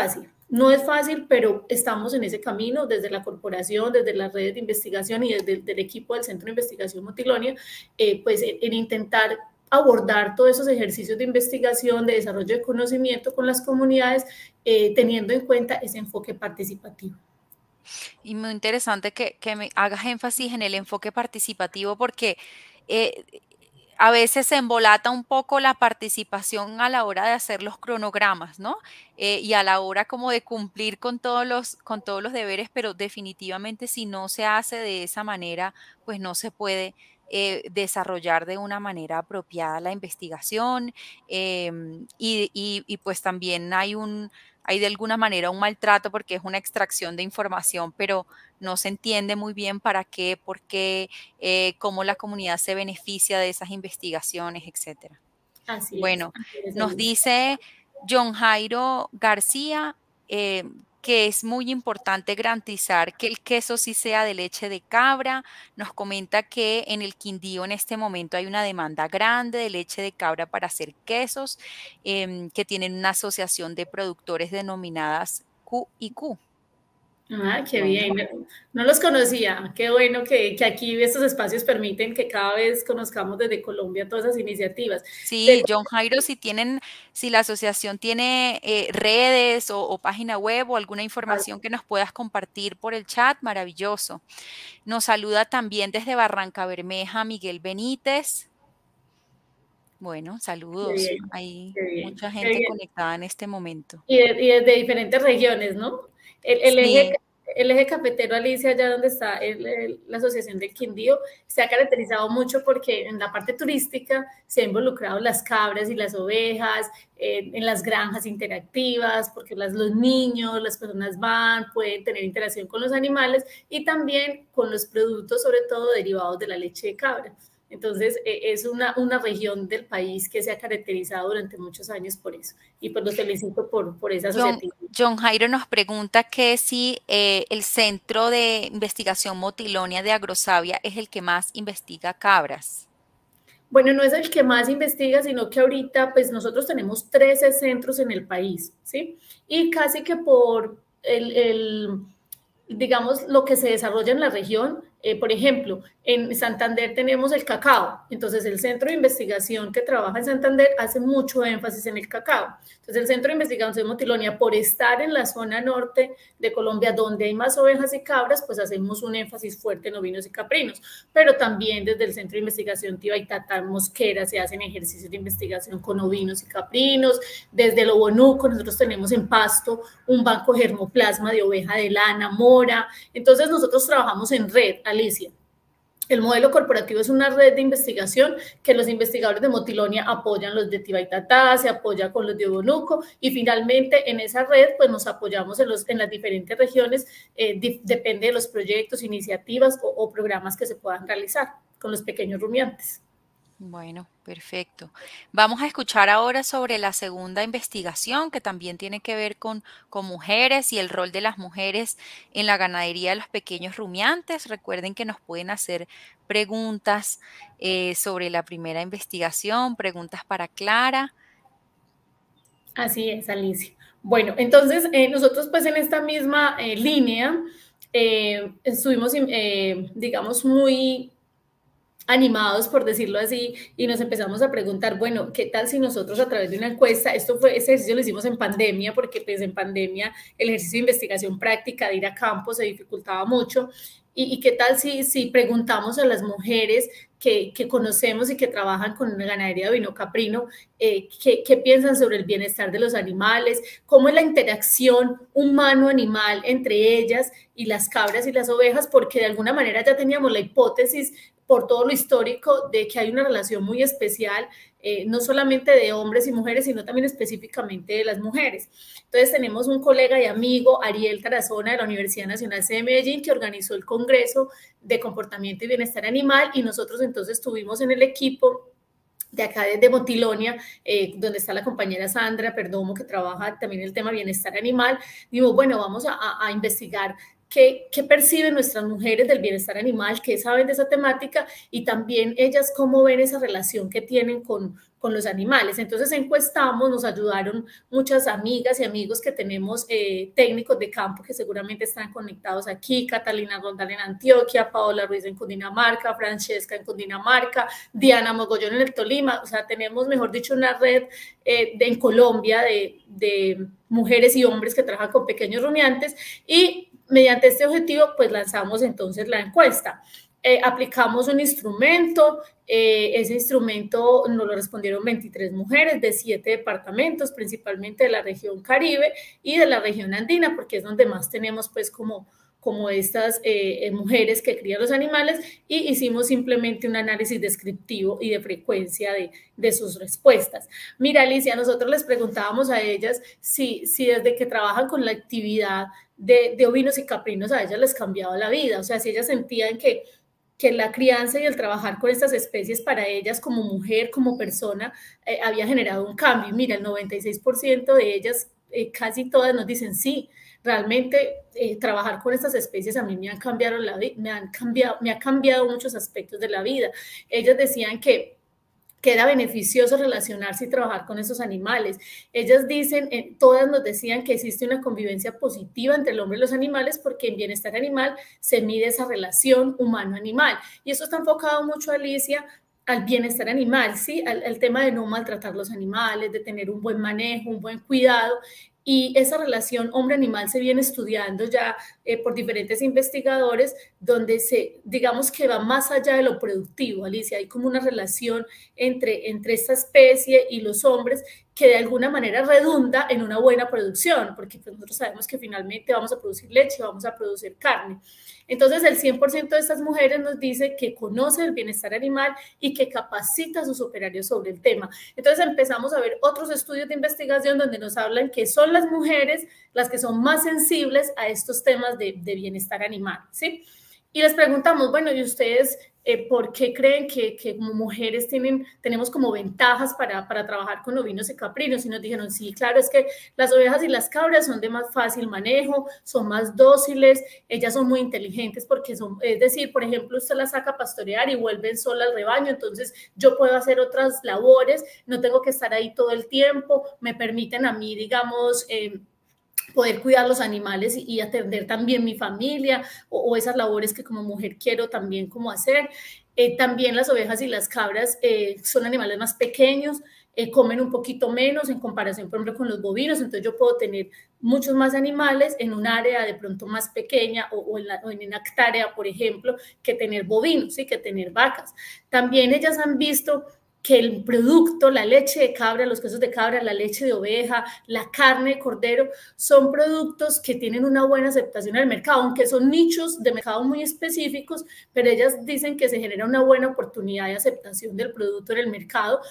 No es fácil, pero estamos en ese camino desde la corporación, desde las redes de investigación y desde el equipo del Centro de Investigación Motilonia, pues en intentar abordar todos esos ejercicios de investigación, de desarrollo de conocimiento con las comunidades, teniendo en cuenta ese enfoque participativo. Y muy interesante que me hagas énfasis en el enfoque participativo porque eh, a veces se embolata un poco la participación a la hora de hacer los cronogramas, ¿no? Y a la hora como de cumplir con todos los deberes, pero definitivamente si no se hace de esa manera, pues no se puede desarrollar de una manera apropiada la investigación y pues también hay de alguna manera un maltrato porque es una extracción de información, pero no se entiende muy bien para qué, por qué, cómo la comunidad se beneficia de esas investigaciones, etcétera. Bueno, Así es, nos Alicia. dice John Jairo García que es muy importante garantizar que el queso sí sea de leche de cabra. Nos comenta que en el Quindío en este momento hay una demanda grande de leche de cabra para hacer quesos, que tienen una asociación de productores denominadas Q y Q. Ah, qué Bueno, bien. No los conocía. Qué bueno que aquí estos espacios permiten que cada vez conozcamos desde Colombia todas esas iniciativas. sí, John Jairo, si la asociación tiene redes o página web o alguna información que nos puedas compartir por el chat, maravilloso. Nos saluda también desde Barranca Bermeja Miguel Benítez. Bueno, Qué saludos. bien, Hay qué bien, mucha qué gente bien. conectada en este momento. Y desde diferentes regiones, ¿no? El, el eje, Sí, el eje cafetero, Alicia, allá donde está la Asociación del Quindío, se ha caracterizado mucho porque en la parte turística se han involucrado las cabras y las ovejas, en las granjas interactivas, porque los niños, las personas van, pueden tener interacción con los animales y también con los productos, sobre todo derivados de la leche de cabra. Entonces, es una región del país que se ha caracterizado durante muchos años por eso. Y pues los felicito por esa John, asociativa. John Jairo nos pregunta que si el Centro de Investigación Motilonia de Agrosavia es el que más investiga cabras. Bueno, no es el que más investiga, sino que ahorita pues nosotros tenemos 13 centros en el país, ¿sí? Y casi que por digamos, lo que se desarrolla en la región. Por ejemplo, en Santander tenemos el cacao, entonces el centro de investigación que trabaja en Santander hace mucho énfasis en el cacao. Entonces el centro de investigación Motilonia, por estar en la zona norte de Colombia, donde hay más ovejas y cabras, pues hacemos un énfasis fuerte en ovinos y caprinos, pero también desde el centro de investigación Tibaitatá Mosquera se hacen ejercicios de investigación con ovinos y caprinos. Desde el Obonuco nosotros tenemos en Pasto un banco germoplasma de oveja de lana, mora. Entonces nosotros trabajamos en red, Alicia. El modelo corporativo es una red de investigación que los investigadores de Motilonia apoyan los de Tibaitatá, se apoya con los de Obonuco y finalmente en esa red pues nos apoyamos en las diferentes regiones, depende de los proyectos, iniciativas o programas que se puedan realizar con los pequeños rumiantes. Bueno, perfecto. Vamos a escuchar ahora sobre la segunda investigación que también tiene que ver con mujeres y el rol de las mujeres en la ganadería de los pequeños rumiantes. Recuerden que nos pueden hacer preguntas sobre la primera investigación, preguntas para Clara. Así es, Alicia. Bueno, entonces nosotros pues en esta misma línea estuvimos, digamos, muy animados, por decirlo así, y nos empezamos a preguntar, bueno, ¿qué tal si nosotros a través de una encuesta, ese ejercicio lo hicimos en pandemia, porque pues en pandemia el ejercicio de investigación práctica de ir a campo se dificultaba mucho, y qué tal si preguntamos a las mujeres que conocemos y que trabajan con una ganadería de ovino caprino, qué piensan sobre el bienestar de los animales, cómo es la interacción humano-animal entre ellas y las cabras y las ovejas, porque de alguna manera ya teníamos la hipótesis por todo lo histórico de que hay una relación muy especial, no solamente de hombres y mujeres, sino también específicamente de las mujeres. Entonces tenemos un colega y amigo, Ariel Tarazona, de la Universidad Nacional C de Medellín, que organizó el Congreso de Comportamiento y Bienestar Animal, y nosotros entonces estuvimos en el equipo de acá de Motilonia, donde está la compañera Sandra Perdomo, que trabaja también el tema bienestar animal. Digo, bueno, vamos a investigar qué perciben nuestras mujeres del bienestar animal, qué saben de esa temática y también ellas cómo ven esa relación que tienen con los animales. Entonces encuestamos, nos ayudaron muchas amigas y amigos que tenemos, técnicos de campo que seguramente están conectados aquí, Catalina Rondal en Antioquia, Paola Ruiz en Cundinamarca, Francesca en Cundinamarca, Diana Mogollón en el Tolima, o sea, tenemos, mejor dicho, una red en Colombia de mujeres y hombres que trabajan con pequeños rumiantes y mediante este objetivo, pues lanzamos entonces la encuesta. Aplicamos un instrumento, ese instrumento nos lo respondieron 23 mujeres de 7 departamentos, principalmente de la región Caribe y de la región andina, porque es donde más tenemos pues como estas mujeres que crían los animales, y hicimos simplemente un análisis descriptivo y de frecuencia de sus respuestas. Mira, Alicia, nosotros les preguntábamos a ellas si desde que trabajan con la actividad de ovinos y caprinos a ellas les cambiaba la vida, o sea, si ellas sentían que la crianza y el trabajar con estas especies para ellas como mujer, como persona, había generado un cambio. Mira, el 96% de ellas, casi todas nos dicen sí, realmente trabajar con estas especies a mí me han cambiado la vida, me ha cambiado muchos aspectos de la vida. Ellas decían que era beneficioso relacionarse y trabajar con esos animales. Ellas dicen, todas nos decían que existe una convivencia positiva entre el hombre y los animales porque en bienestar animal se mide esa relación humano-animal. Y eso está enfocado mucho, Alicia, al bienestar animal, ¿sí? Al tema de no maltratar los animales, de tener un buen manejo, un buen cuidado. Y esa relación hombre-animal se viene estudiando ya por diferentes investigadores, donde digamos que va más allá de lo productivo, Alicia. Hay como una relación entre esta especie y los hombres que de alguna manera redunda en una buena producción, porque pues nosotros sabemos que finalmente vamos a producir leche, vamos a producir carne. Entonces, el 100% de estas mujeres nos dice que conoce el bienestar animal y que capacita a sus operarios sobre el tema. Entonces, empezamos a ver otros estudios de investigación donde nos hablan que son las mujeres las que son más sensibles a estos temas de bienestar animal, ¿sí? Y les preguntamos, bueno, ¿y ustedes por qué creen que como mujeres tenemos como ventajas para trabajar con ovinos y caprinos? Y nos dijeron, sí, claro, es que las ovejas y las cabras son de más fácil manejo, son más dóciles, ellas son muy inteligentes porque es decir, por ejemplo, usted las saca a pastorear y vuelven sola al rebaño, entonces yo puedo hacer otras labores, no tengo que estar ahí todo el tiempo, me permiten a mí, digamos, poder cuidar los animales y atender también mi familia o esas labores que como mujer quiero también como hacer. También las ovejas y las cabras son animales más pequeños, comen un poquito menos en comparación, por ejemplo, con los bovinos, entonces yo puedo tener muchos más animales en un área de pronto más pequeña o en una hectárea, por ejemplo, que tener bovinos, ¿sí? Que tener vacas. También ellas han visto que el producto, la leche de cabra, los quesos de cabra, la leche de oveja, la carne de cordero, son productos que tienen una buena aceptación en el mercado, aunque son nichos de mercado muy específicos, pero ellas dicen que se genera una buena oportunidad de aceptación del producto en el mercado.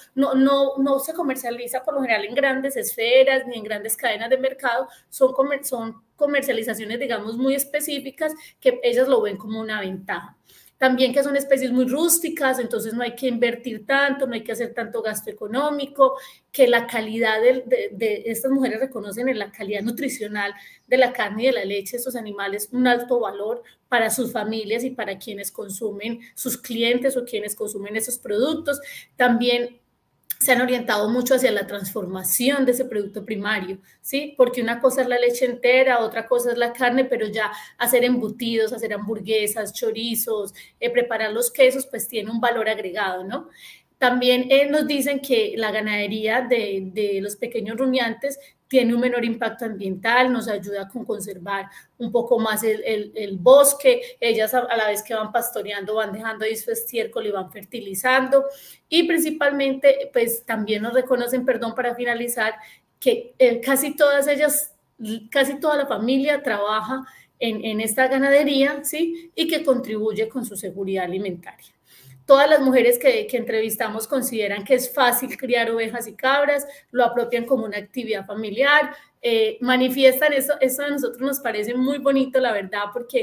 No se comercializa por lo general en grandes esferas ni en grandes cadenas de mercado, son comercializaciones, digamos, muy específicas que ellas lo ven como una ventaja. También que son especies muy rústicas, entonces no hay que invertir tanto, no hay que hacer tanto gasto económico, que la calidad de estas mujeres reconocen en la calidad nutricional de la carne y de la leche de estos animales un alto valor para sus familias y para quienes consumen, sus clientes o quienes consumen esos productos. También se han orientado mucho hacia la transformación de ese producto primario, ¿sí? Porque una cosa es la leche entera, otra cosa es la carne, pero ya hacer embutidos, hacer hamburguesas, chorizos, preparar los quesos, pues tiene un valor agregado, ¿no? También nos dicen que la ganadería de los pequeños rumiantes tiene un menor impacto ambiental, nos ayuda con conservar un poco más el bosque, ellas a la vez que van pastoreando van dejando ahí su estiércol y van fertilizando, y principalmente pues también nos reconocen, perdón, para finalizar, que casi todas ellas, casi toda la familia trabaja en esta ganadería, ¿sí? Y que contribuye con su seguridad alimentaria. Todas las mujeres que entrevistamos consideran que es fácil criar ovejas y cabras, lo apropian como una actividad familiar, manifiestan eso a nosotros nos parece muy bonito, la verdad, porque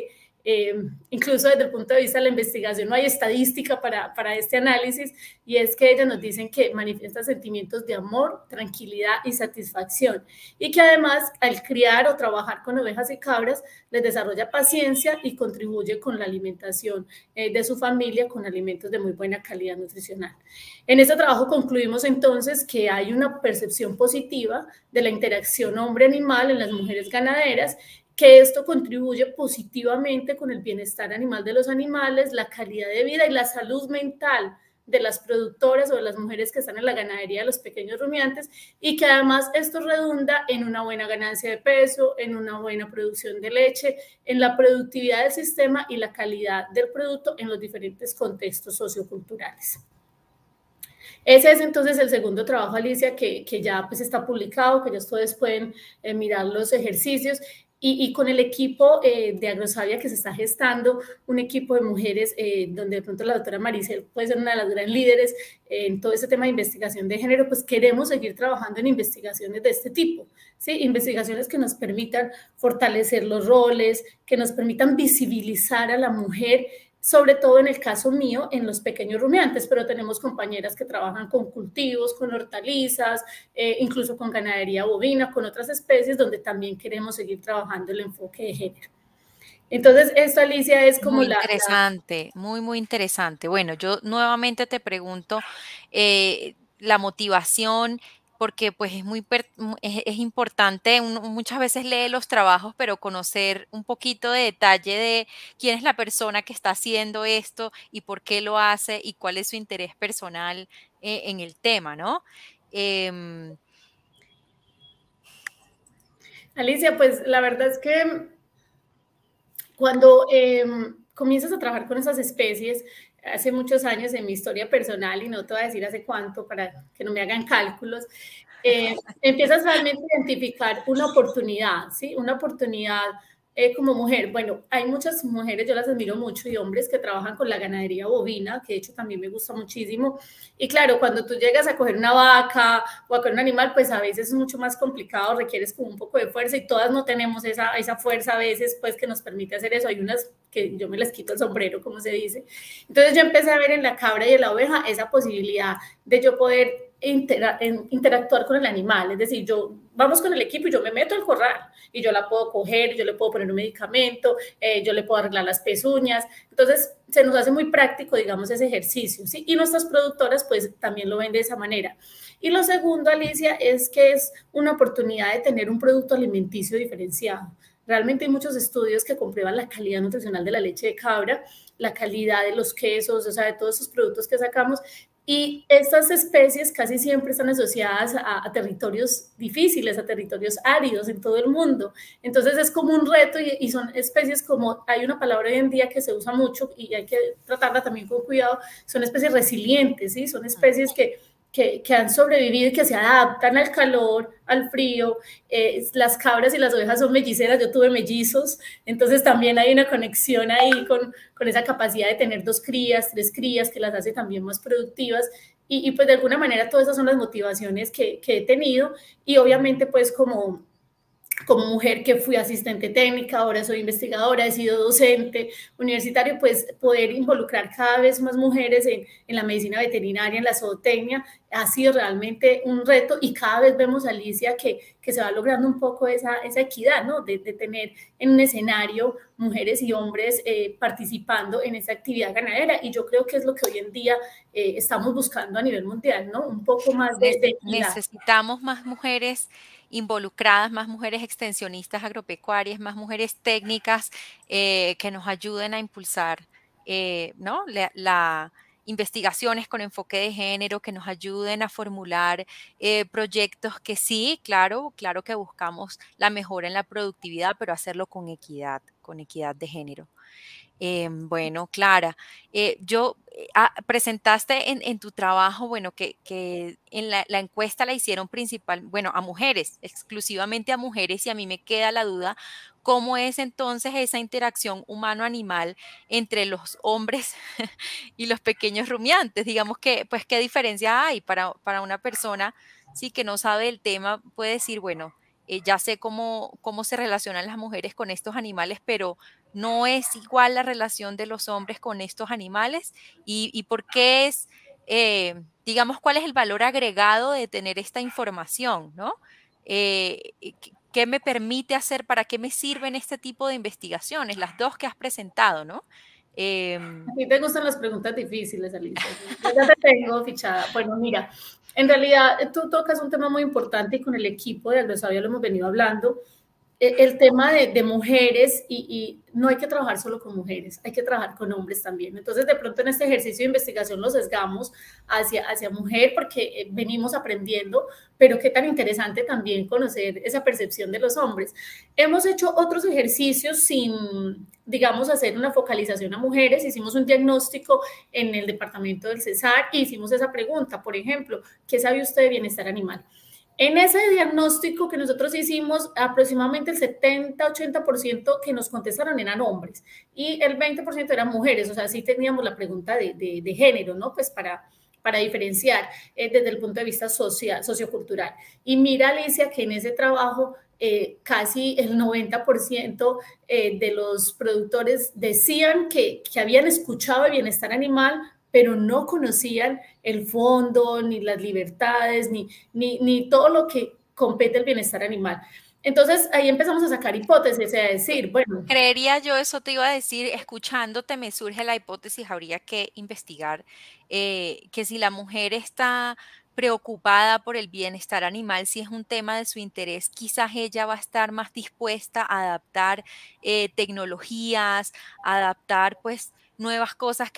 incluso desde el punto de vista de la investigación no hay estadística para este análisis, y es que ellas nos dicen que manifiestan sentimientos de amor, tranquilidad y satisfacción, y que además al criar o trabajar con ovejas y cabras les desarrolla paciencia y contribuye con la alimentación de su familia con alimentos de muy buena calidad nutricional. En este trabajo concluimos entonces que hay una percepción positiva de la interacción hombre-animal en las mujeres ganaderas, que esto contribuye positivamente con el bienestar animal de los animales, la calidad de vida y la salud mental de las productoras o de las mujeres que están en la ganadería de los pequeños rumiantes, y que además esto redunda en una buena ganancia de peso, en una buena producción de leche, en la productividad del sistema y la calidad del producto en los diferentes contextos socioculturales. Ese es entonces el segundo trabajo, Alicia, que ya pues está publicado, que ya ustedes pueden mirar los ejercicios. Y con el equipo de Agrosavia que se está gestando, un equipo de mujeres donde de pronto la doctora Maricel puede ser una de las grandes líderes en todo este tema de investigación de género, pues queremos seguir trabajando en investigaciones de este tipo, ¿sí? Investigaciones que nos permitan fortalecer los roles, que nos permitan visibilizar a la mujer, sobre todo en el caso mío, en los pequeños rumiantes, pero tenemos compañeras que trabajan con cultivos, con hortalizas, incluso con ganadería bovina, con otras especies, donde también queremos seguir trabajando el enfoque de género. Entonces, esto, Alicia, es como muy interesante, muy interesante. Bueno, yo nuevamente te pregunto la motivación, porque pues es importante, uno muchas veces lee los trabajos, pero conocer un poquito de detalle de quién es la persona que está haciendo esto y por qué lo hace y cuál es su interés personal en el tema, ¿no? Alicia, pues la verdad es que cuando comienzas a trabajar con esas especies, hace muchos años en mi historia personal, y no te voy a decir hace cuánto para que no me hagan cálculos, empiezas realmente a identificar una oportunidad, ¿sí? Una oportunidad como mujer. Bueno, hay muchas mujeres, yo las admiro mucho, y hombres que trabajan con la ganadería bovina, que de hecho también me gusta muchísimo. Y claro, cuando tú llegas a coger una vaca o a coger un animal, pues a veces es mucho más complicado, requieres como un poco de fuerza, y todas no tenemos esa fuerza a veces, pues que nos permite hacer eso. Hay unas que yo me les quito el sombrero, como se dice. Entonces yo empecé a ver en la cabra y en la oveja esa posibilidad de yo poder interactuar con el animal, es decir, vamos con el equipo y yo me meto al corral y yo la puedo coger, yo le puedo poner un medicamento, yo le puedo arreglar las pezuñas. Entonces se nos hace muy práctico, digamos, ese ejercicio, ¿sí? Y nuestras productoras pues también lo ven de esa manera. Y lo segundo, Alicia, es que es una oportunidad de tener un producto alimenticio diferenciado. Realmente hay muchos estudios que comprueban la calidad nutricional de la leche de cabra, la calidad de los quesos, o sea, de todos esos productos que sacamos. Y estas especies casi siempre están asociadas a territorios difíciles, a territorios áridos en todo el mundo. Entonces es como un reto, y son especies como, hay una palabra hoy en día que se usa mucho y hay que tratarla también con cuidado, son especies resilientes, ¿sí? Son especies que han sobrevivido y que se adaptan al calor, al frío. Las cabras y las ovejas son melliceras, yo tuve mellizos, entonces también hay una conexión ahí con esa capacidad de tener 2 crías, 3 crías, que las hace también más productivas. Y pues de alguna manera todas esas son las motivaciones que he tenido, y obviamente pues como mujer que fui asistente técnica, ahora soy investigadora, he sido docente universitario, pues poder involucrar cada vez más mujeres en la medicina veterinaria, en la zootecnia, ha sido realmente un reto, y cada vez vemos, Alicia, que se va logrando un poco esa equidad, ¿no? De tener en un escenario mujeres y hombres participando en esa actividad ganadera, y yo creo que es lo que hoy en día estamos buscando a nivel mundial, ¿no? Un poco más de equidad. Necesitamos más mujeres involucradas, más mujeres extensionistas agropecuarias, más mujeres técnicas que nos ayuden a impulsar ¿no? Investigaciones con enfoque de género, que nos ayuden a formular proyectos que sí, claro que buscamos la mejora en la productividad, pero hacerlo con equidad de género. Bueno, Clara, presentaste en tu trabajo, bueno, que en la encuesta la hicieron principal, bueno, a mujeres, exclusivamente a mujeres, y a mí me queda la duda, ¿cómo es entonces esa interacción humano-animal entre los hombres y los pequeños rumiantes? Digamos que, pues, ¿qué diferencia hay para una persona, sí, que no sabe el tema? Puede decir, bueno, ya sé cómo se relacionan las mujeres con estos animales, pero no es igual la relación de los hombres con estos animales y por qué es, digamos, cuál es el valor agregado de tener esta información, ¿no? ¿Qué me permite hacer, para qué me sirven este tipo de investigaciones, las dos que has presentado, ¿no? A ti te gustan las preguntas difíciles, Alicia. Yo ya te tengo fichada. Bueno, mira, en realidad tú tocas un tema muy importante y con el equipo de Agrosavia lo hemos venido hablando. El tema de mujeres y no hay que trabajar solo con mujeres, hay que trabajar con hombres también. Entonces, de pronto en este ejercicio de investigación lo sesgamos hacia mujer porque venimos aprendiendo, pero qué tan interesante también conocer esa percepción de los hombres. Hemos hecho otros ejercicios sin, digamos, hacer una focalización a mujeres, hicimos un diagnóstico en el departamento del CESAR y hicimos esa pregunta, por ejemplo, ¿qué sabe usted de bienestar animal? En ese diagnóstico que nosotros hicimos, aproximadamente el 70-80% que nos contestaron eran hombres y el 20% eran mujeres, o sea, sí teníamos la pregunta de género, ¿no? Pues para diferenciar desde el punto de vista social, sociocultural. Y mira, Alicia, que en ese trabajo casi el 90% de los productores decían que habían escuchado de bienestar animal, pero no conocían el fondo, ni las libertades, ni todo lo que compete el bienestar animal. Entonces ahí empezamos a sacar hipótesis, a decir, bueno. Creería yo, eso te iba a decir, escuchándote me surge la hipótesis, habría que investigar que si la mujer está preocupada por el bienestar animal, si es un tema de su interés, quizás ella va a estar más dispuesta a adaptar tecnologías, a adaptar pues nuevas cosas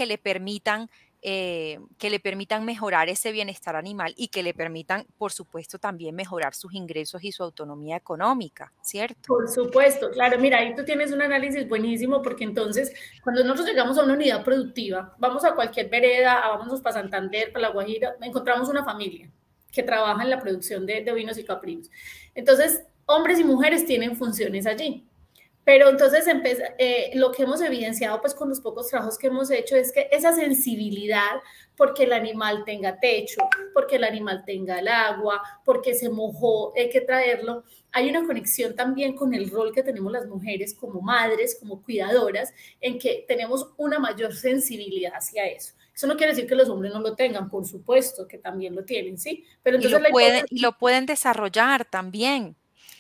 que le permitan mejorar ese bienestar animal y que le permitan, por supuesto, también mejorar sus ingresos y su autonomía económica, ¿cierto? Por supuesto, claro, mira, ahí tú tienes un análisis buenísimo porque entonces cuando nosotros llegamos a una unidad productiva, vamos a cualquier vereda, vámonos para Santander, para La Guajira, encontramos una familia que trabaja en la producción de vinos y caprinos. Entonces, hombres y mujeres tienen funciones allí. Pero entonces lo que hemos evidenciado pues con los pocos trabajos que hemos hecho es que esa sensibilidad porque el animal tenga techo, porque el animal tenga el agua, porque se mojó, hay que traerlo. Hay una conexión también con el rol que tenemos las mujeres como madres, como cuidadoras, en que tenemos una mayor sensibilidad hacia eso. Eso no quiere decir que los hombres no lo tengan, por supuesto que también lo tienen, ¿sí? Pero entonces Y lo pueden desarrollar también.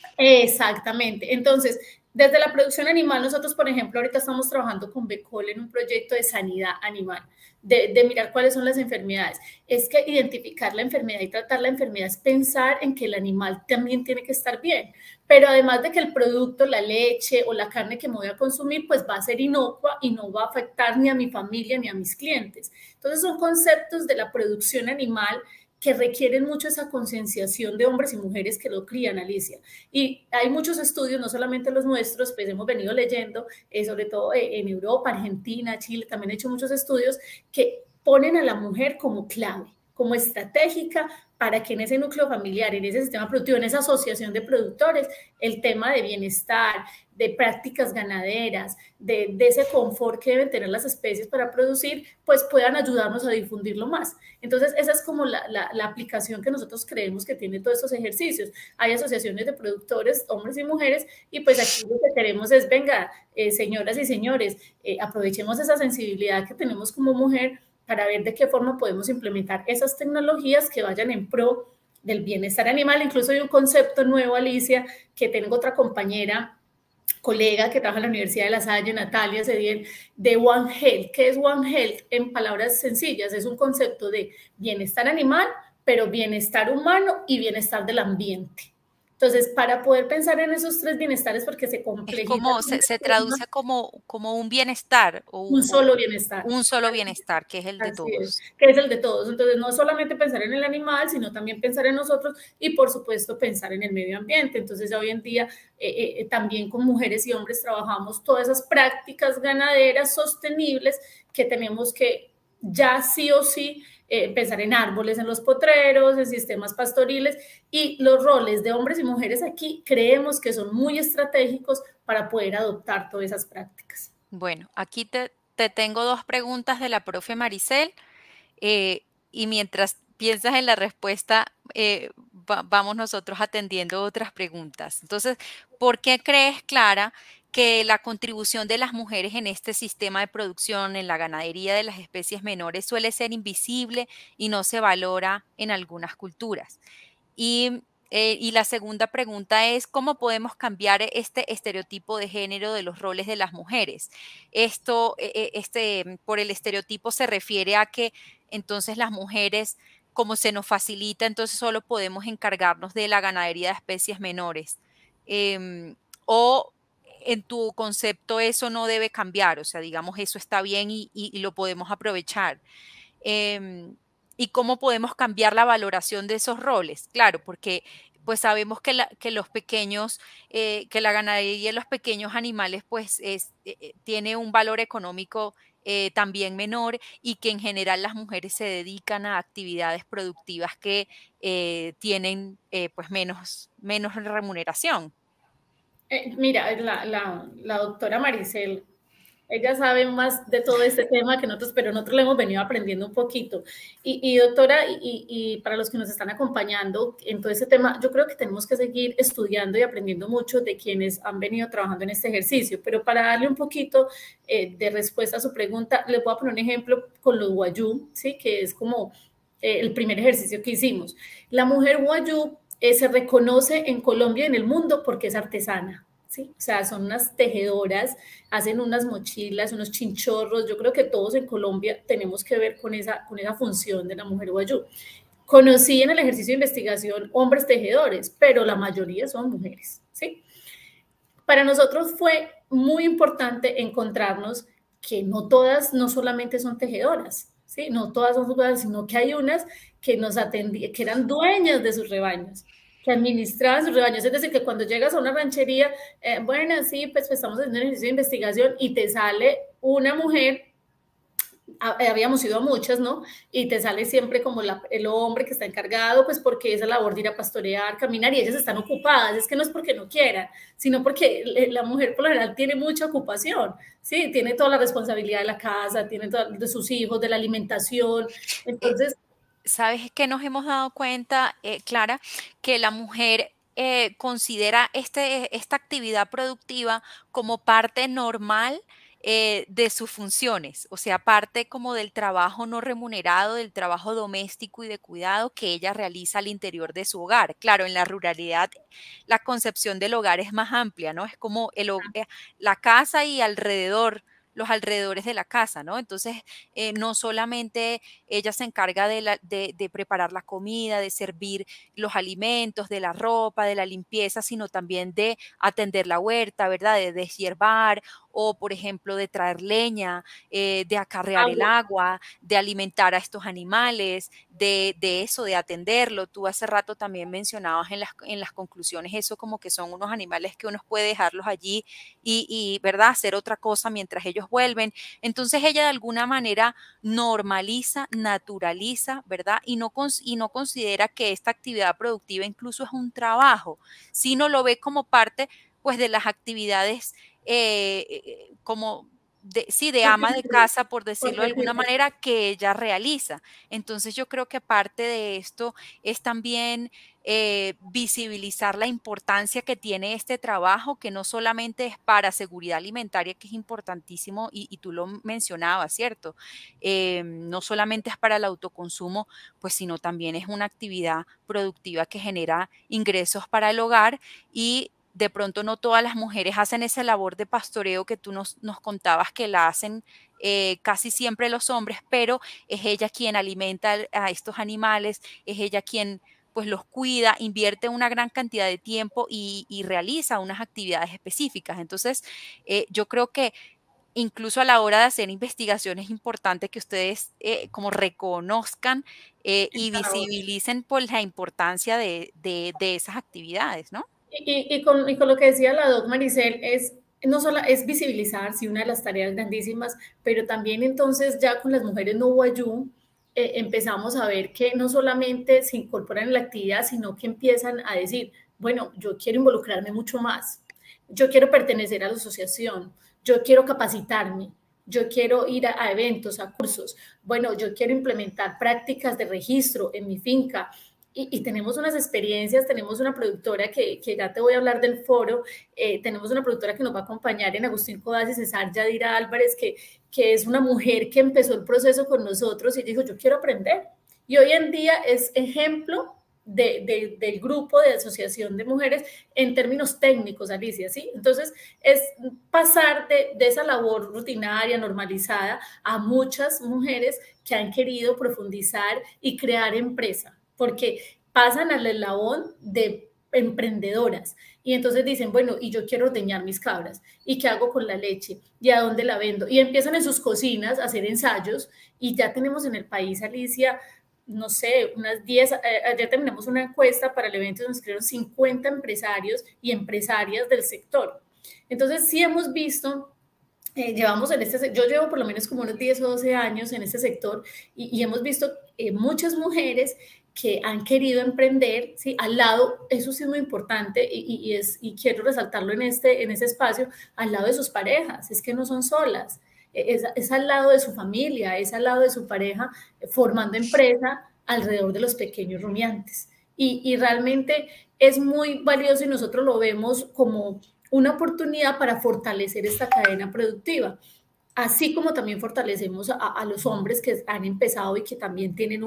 Exactamente. Entonces, desde la producción animal, nosotros, por ejemplo, ahorita estamos trabajando con Becol en un proyecto de sanidad animal, de mirar cuáles son las enfermedades. Es que identificar la enfermedad y tratar la enfermedad es pensar en que el animal también tiene que estar bien, pero además de que el producto, la leche o la carne que me voy a consumir, pues va a ser inocua y no va a afectar ni a mi familia ni a mis clientes. Entonces, son conceptos de la producción animal que requieren mucho esa concienciación de hombres y mujeres que lo crían, Alicia. Y hay muchos estudios, no solamente los nuestros, pues hemos venido leyendo, sobre todo en Europa, Argentina, Chile, también he hecho muchos estudios que ponen a la mujer como clave, como estratégica para que en ese núcleo familiar, en ese sistema productivo, en esa asociación de productores, el tema de bienestar, de prácticas ganaderas, de ese confort que deben tener las especies para producir, pues puedan ayudarnos a difundirlo más. Entonces, esa es como la aplicación que nosotros creemos que tiene todos estos ejercicios. Hay asociaciones de productores, hombres y mujeres, y pues aquí lo que queremos es, venga, señoras y señores, aprovechemos esa sensibilidad que tenemos como mujer para ver de qué forma podemos implementar esas tecnologías que vayan en pro del bienestar animal. Incluso hay un concepto nuevo, Alicia, que tengo otra compañera, colega que trabaja en la Universidad de La Salle, Natalia Cediel, de One Health. ¿Qué es One Health? En palabras sencillas, es un concepto de bienestar animal, pero bienestar humano y bienestar del ambiente. Entonces, para poder pensar en esos tres bienestares, porque se Es complejizan, como, se traduce como un bienestar un solo bienestar. un solo bienestar, que es el de Así es, todos. que es el de todos. Entonces, no solamente pensar en el animal, sino también pensar en nosotros y, por supuesto, pensar en el medio ambiente. Entonces, ya hoy en día, también con mujeres y hombres trabajamos todas esas prácticas ganaderas sostenibles que tenemos que ya sí o sí pensar en árboles en los potreros, en sistemas pastoriles y los roles de hombres y mujeres aquí creemos que son muy estratégicos para poder adoptar todas esas prácticas. Bueno, aquí te tengo dos preguntas de la profe Maricel y mientras piensas en la respuesta, vamos nosotros atendiendo otras preguntas. Entonces, ¿por qué crees, Clara, que la contribución de las mujeres en este sistema de producción, en la ganadería de las especies menores, suele ser invisible y no se valora en algunas culturas? Y la segunda pregunta es, ¿cómo podemos cambiar este estereotipo de género de los roles de las mujeres? Esto, por el estereotipo se refiere a que entonces las mujeres, como se nos facilita, entonces solo podemos encargarnos de la ganadería de especies menores. Em, o en tu concepto eso no debe cambiar, o sea, digamos, eso está bien y lo podemos aprovechar. Em, y cómo podemos cambiar la valoración de esos roles. Claro, porque pues sabemos que los pequeños, que la ganadería de los pequeños animales pues tiene un valor económico también menor y que en general las mujeres se dedican a actividades productivas que tienen pues menos remuneración. Mira, la doctora Maricel, ella sabe más de todo este tema que nosotros, pero nosotros le hemos venido aprendiendo un poquito. Doctora, y para los que nos están acompañando en todo este tema, yo creo que tenemos que seguir estudiando y aprendiendo mucho de quienes han venido trabajando en este ejercicio. Pero para darle un poquito de respuesta a su pregunta, les voy a poner un ejemplo con los Wayuu, ¿sí? Que es como el primer ejercicio que hicimos. La mujer Wayuu se reconoce en Colombia y en el mundo porque es artesana. ¿Sí? O sea, son unas tejedoras, hacen unas mochilas, unos chinchorros. Yo creo que todos en Colombia tenemos que ver con esa función de la mujer Wayuu. Conocí en el ejercicio de investigación hombres tejedores, pero la mayoría son mujeres. ¿Sí? Para nosotros fue muy importante encontrarnos que no todas, no solamente son tejedoras, ¿sí? No todas son jugadoras, sino que hay unas que nos atendían, que eran dueñas de sus rebaños, que administraban sus rebaños. Es decir, que cuando llegas a una ranchería, bueno, sí, pues estamos haciendo un ejercicio de investigación y te sale una mujer, habíamos ido a muchas, ¿no? Y te sale siempre como el hombre que está encargado, pues porque esa labor de ir a pastorear, caminar, y ellas están ocupadas. Es que no es porque no quieran, sino porque la mujer por lo general tiene mucha ocupación, ¿sí? Tiene toda la responsabilidad de la casa, tiene toda, de sus hijos, de la alimentación. Entonces, ¿Sabes qué nos hemos dado cuenta, Clara? Que la mujer considera esta actividad productiva como parte normal de sus funciones, o sea, parte como del trabajo no remunerado, del trabajo doméstico y de cuidado que ella realiza al interior de su hogar. Claro, en la ruralidad la concepción del hogar es más amplia, ¿no? Es como la casa y alrededor los alrededores de la casa, ¿no? Entonces, no solamente ella se encarga de preparar la comida, de servir los alimentos, de la ropa, de la limpieza, sino también de atender la huerta, ¿verdad? De deshiervar o, por ejemplo, de traer leña, de acarrear el agua. agua, de alimentar a estos animales, de eso, de atenderlo. Tú hace rato también mencionabas en las conclusiones eso como que son unos animales que uno puede dejarlos allí ¿verdad? Hacer otra cosa mientras ellos vuelven. Entonces ella de alguna manera normaliza, naturaliza, ¿verdad? Y no considera que esta actividad productiva incluso es un trabajo, sino lo ve como parte, pues, de las actividades como sí, de ama de casa, por decirlo de alguna manera, que ella realiza. Entonces yo creo que parte de esto es también visibilizar la importancia que tiene este trabajo, que no solamente es para seguridad alimentaria, que es importantísimo, y tú lo mencionabas, ¿cierto? No solamente es para el autoconsumo, pues sino también es una actividad productiva que genera ingresos para el hogar y de pronto no todas las mujeres hacen esa labor de pastoreo que tú nos contabas que la hacen casi siempre los hombres, pero es ella quien alimenta a estos animales, es ella quien pues los cuida, invierte una gran cantidad de tiempo y realiza unas actividades específicas. Entonces, yo creo que incluso a la hora de hacer investigación es importante que ustedes como reconozcan y visibilicen pues la importancia de esas actividades, ¿no? Y con lo que decía la doc Maricel, es, no solo es visibilizar, sí, una de las tareas grandísimas, pero también entonces ya con las mujeres no wayú empezamos a ver que no solamente se incorporan en la actividad, sino que empiezan a decir, bueno, yo quiero involucrarme mucho más, yo quiero pertenecer a la asociación, yo quiero capacitarme, yo quiero ir a eventos, a cursos, bueno, yo quiero implementar prácticas de registro en mi finca, y tenemos unas experiencias, tenemos una productora que ya te voy a hablar del foro, tenemos una productora que nos va a acompañar en Agustín Codazzi, César Yadira Álvarez, que es una mujer que empezó el proceso con nosotros y dijo, yo quiero aprender. Y hoy en día es ejemplo del grupo de asociación de mujeres en términos técnicos, Alicia, ¿sí? Entonces, es pasar de esa labor rutinaria, normalizada, a muchas mujeres que han querido profundizar y crear empresa, porque pasan al eslabón de emprendedoras y entonces dicen, bueno, y yo quiero ordeñar mis cabras, ¿y qué hago con la leche? ¿Y a dónde la vendo? Y empiezan en sus cocinas a hacer ensayos y ya tenemos en el país, Alicia, no sé, unas 10, ayer terminamos una encuesta para el evento, nos escribieron 50 empresarios y empresarias del sector. Entonces, sí hemos visto, llevamos en este, yo llevo por lo menos como unos 10 o 12 años en este sector y hemos visto muchas mujeres que han querido emprender, ¿sí? Al lado, eso sí es muy importante y quiero resaltarlo en este espacio, al lado de sus parejas, es que no son solas, es al lado de su familia, es al lado de su pareja, formando empresa alrededor de los pequeños rumiantes. Y realmente es muy valioso y nosotros lo vemos como una oportunidad para fortalecer esta cadena productiva. Así como también fortalecemos a los hombres que han empezado y que también tienen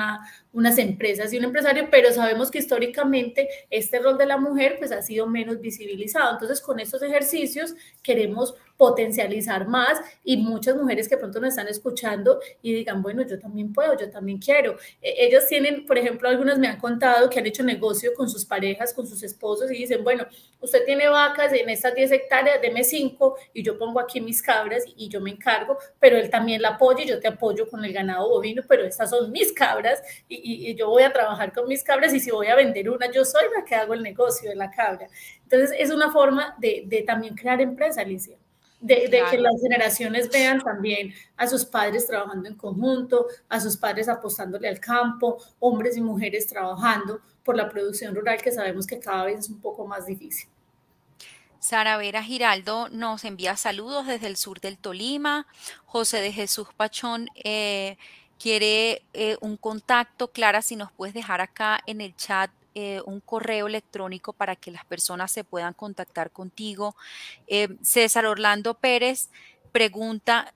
unas empresas y un empresario, pero sabemos que históricamente este rol de la mujer pues ha sido menos visibilizado. Entonces, con estos ejercicios queremos potencializar más y muchas mujeres que pronto nos están escuchando y digan, bueno, yo también puedo, yo también quiero. Ellas tienen, por ejemplo, algunas me han contado que han hecho negocio con sus parejas, con sus esposos y dicen, bueno, usted tiene vacas en estas 10 hectáreas, deme 5 y yo pongo aquí mis cabras y yo me encargo, pero él también la apoya y yo te apoyo con el ganado bovino, pero estas son mis cabras y yo voy a trabajar con mis cabras y si voy a vender una, yo soy la que hago el negocio de la cabra. Entonces, es una forma de también crear empresa, Alicia. De que las generaciones vean también a sus padres trabajando en conjunto, a sus padres apostándole al campo, hombres y mujeres trabajando por la producción rural que sabemos que cada vez es un poco más difícil. Sara Vera Giraldo nos envía saludos desde el sur del Tolima. José de Jesús Pachón quiere un contacto. Clara, si nos puedes dejar acá en el chat un correo electrónico para que las personas se puedan contactar contigo. César Orlando Pérez pregunta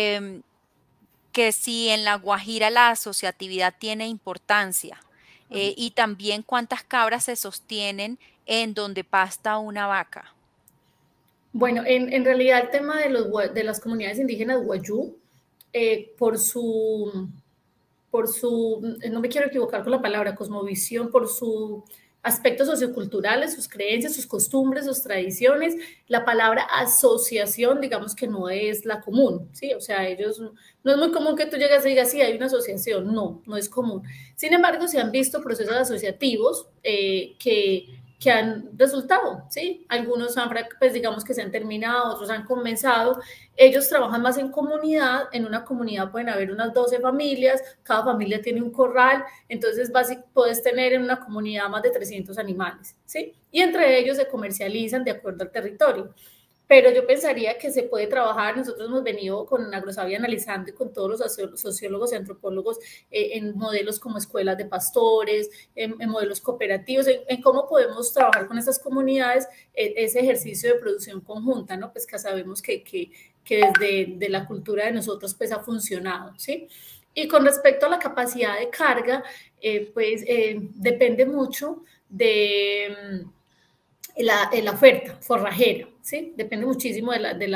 que si en La Guajira la asociatividad tiene importancia y también cuántas cabras se sostienen en donde pasta una vaca. Bueno, en realidad el tema de las comunidades indígenas Wayuu, por su, no me quiero equivocar con la palabra, cosmovisión, por su aspectos socioculturales, sus creencias, sus costumbres, sus tradiciones, la palabra asociación, digamos que no es la común, ¿sí? O sea, ellos, no es muy común que tú llegues y digas, sí, hay una asociación, no es común. Sin embargo, se han visto procesos asociativos que han resultado, ¿sí? Algunos han, pues digamos que se han terminado, otros han comenzado. Ellos trabajan más en comunidad, en una comunidad pueden haber unas 12 familias, cada familia tiene un corral, entonces puedes tener en una comunidad más de 300 animales, ¿sí? Y entre ellos se comercializan de acuerdo al territorio. Pero yo pensaría que se puede trabajar, nosotros hemos venido con Agrosavia analizando y con todos los sociólogos y antropólogos en modelos como escuelas de pastores, en modelos cooperativos, en cómo podemos trabajar con estas comunidades ese ejercicio de producción conjunta, ¿no? Pues que sabemos que desde la cultura de nosotros pues ha funcionado, ¿sí? Y con respecto a la capacidad de carga, depende mucho de la oferta forrajera, ¿sí? Depende muchísimo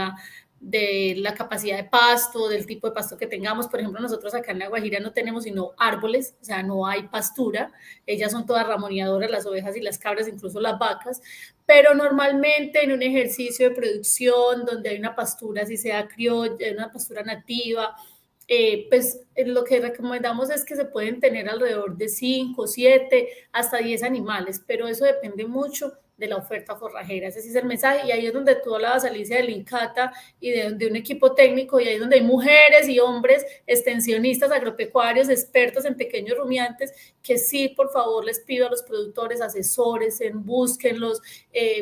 de la capacidad de pasto, del tipo de pasto que tengamos. Por ejemplo, nosotros acá en La Guajira no tenemos sino árboles, o sea, no hay pastura. Ellas son todas ramoneadoras, las ovejas y las cabras, incluso las vacas. Pero normalmente en un ejercicio de producción donde hay una pastura, si sea criolla, una pastura nativa, pues lo que recomendamos es que se pueden tener alrededor de 5, 7, hasta 10 animales, pero eso depende mucho de la oferta forrajera. Ese sí es el mensaje y ahí es donde tú hablabas, Alicia, del INCATA y de un equipo técnico y ahí es donde hay mujeres y hombres extensionistas, agropecuarios, expertos en pequeños rumiantes que sí, por favor, les pido a los productores, asesores, búsquenlos,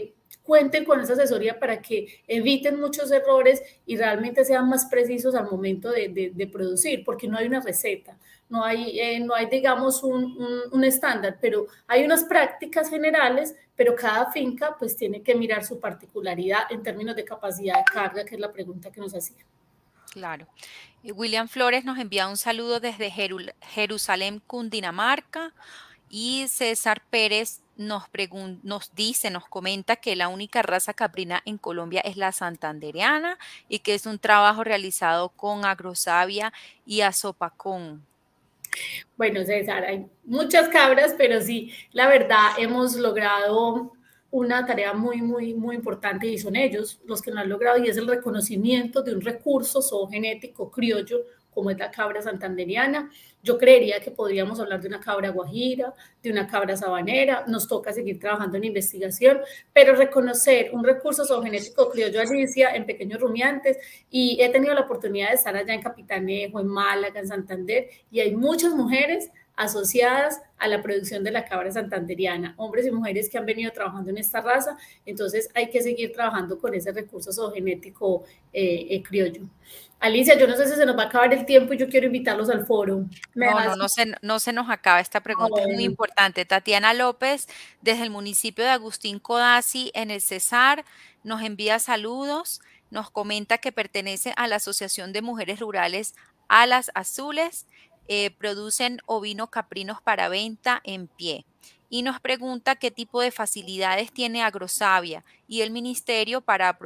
cuenten con esa asesoría para que eviten muchos errores y realmente sean más precisos al momento de producir, porque no hay una receta, no hay digamos, un estándar, pero hay unas prácticas generales, pero cada finca pues tiene que mirar su particularidad en términos de capacidad de carga, que es la pregunta que nos hacía. Claro. William Flores nos envía un saludo desde Jerusalén, Cundinamarca. Y César Pérez nos dice, nos comenta que la única raza caprina en Colombia es la santandereana y que es un trabajo realizado con Agrosavia y Azopacón. Bueno, César, hay muchas cabras, pero sí, la verdad hemos logrado una tarea muy importante y son ellos los que lo han logrado y es el reconocimiento de un recurso zoogenético criollo como es la cabra santanderiana. Yo creería que podríamos hablar de una cabra guajira, de una cabra sabanera, nos toca seguir trabajando en investigación, pero reconocer un recurso zoogenético criollo, Alicia, en pequeños rumiantes, y he tenido la oportunidad de estar allá en Capitanejo, en Málaga, en Santander, y hay muchas mujeres asociadas a la producción de la cabra santanderiana, hombres y mujeres que han venido trabajando en esta raza, entonces hay que seguir trabajando con ese recurso zoogenético criollo. Alicia, yo no sé si se nos va a acabar el tiempo y yo quiero invitarlos al foro. No se nos acaba esta pregunta, es muy Bueno. importante. Tatiana López, desde el municipio de Agustín Codazzi, en el Cesar, nos envía saludos, nos comenta que pertenece a la Asociación de Mujeres Rurales Alas Azules, producen ovinos caprinos para venta en pie. Y nos pregunta qué tipo de facilidades tiene Agrosavia y el ministerio para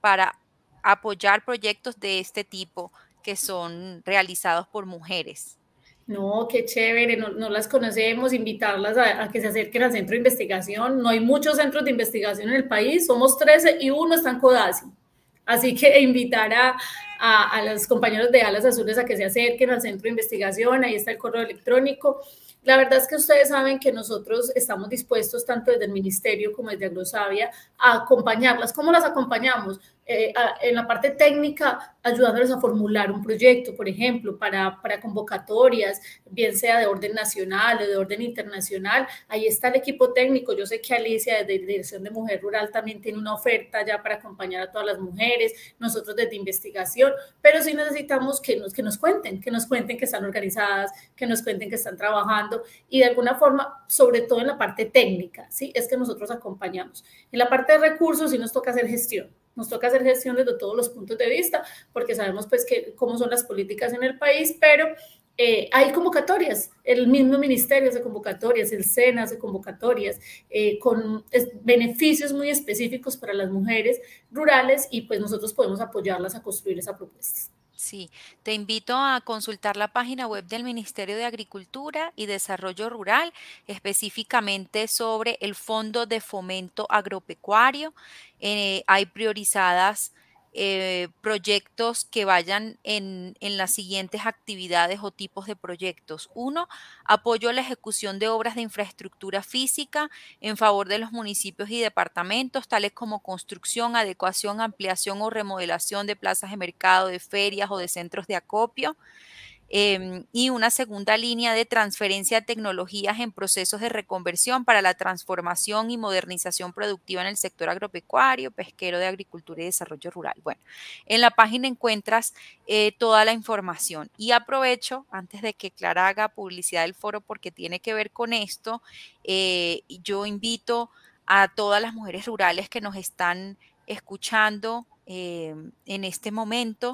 apoyar proyectos de este tipo que son realizados por mujeres. No, qué chévere, no las conocemos, invitarlas a que se acerquen al centro de investigación. No hay muchos centros de investigación en el país, somos 13 y uno está en Codazzi. Así que invitar a los compañeros de Alas Azules a que se acerquen al centro de investigación, ahí está el correo electrónico. La verdad es que ustedes saben que nosotros estamos dispuestos, tanto desde el Ministerio como desde Agrosavia, a acompañarlas. ¿Cómo las acompañamos? En la parte técnica, ayudándoles a formular un proyecto, por ejemplo, para convocatorias, bien sea de orden nacional o de orden internacional. Ahí está el equipo técnico. Yo sé que Alicia, desde Dirección de Mujer Rural, también tiene una oferta ya para acompañar a todas las mujeres, nosotros desde investigación, pero sí necesitamos que nos cuenten, que están organizadas, que nos cuenten que están trabajando y de alguna forma, sobre todo en la parte técnica, ¿sí? Es que nosotros acompañamos. En la parte de recursos sí nos toca hacer gestión. Nos toca hacer gestión desde todos los puntos de vista, porque sabemos pues que cómo son las políticas en el país, pero hay convocatorias, el mismo ministerio hace convocatorias, el SENA hace convocatorias, con beneficios muy específicos para las mujeres rurales y pues nosotros podemos apoyarlas a construir esa propuesta. Sí, te invito a consultar la página web del Ministerio de Agricultura y Desarrollo Rural, específicamente sobre el Fondo de Fomento Agropecuario. Hay priorizadas proyectos que vayan en las siguientes actividades o tipos de proyectos. Uno, apoyo a la ejecución de obras de infraestructura física en favor de los municipios y departamentos, tales como construcción, adecuación, ampliación o remodelación de plazas de mercado, de ferias o de centros de acopio. Y una segunda línea de transferencia de tecnologías en procesos de reconversión para la transformación y modernización productiva en el sector agropecuario, pesquero, de agricultura y desarrollo rural. Bueno, en la página encuentras toda la información y aprovecho, antes de que Clara haga publicidad del foro porque tiene que ver con esto, yo invito a todas las mujeres rurales que nos están escuchando en este momento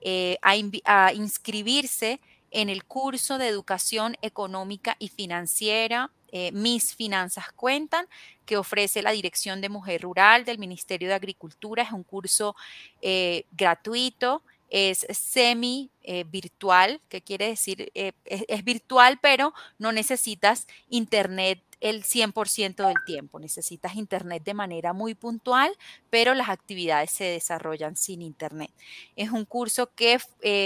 a inscribirse en el curso de educación económica y financiera Mis Finanzas Cuentan, que ofrece la Dirección de Mujer Rural del Ministerio de Agricultura. Es un curso gratuito, es semi virtual, que quiere decir, es virtual, pero no necesitas internet el 100% del tiempo. Necesitas internet de manera muy puntual, pero las actividades se desarrollan sin internet. Es un curso que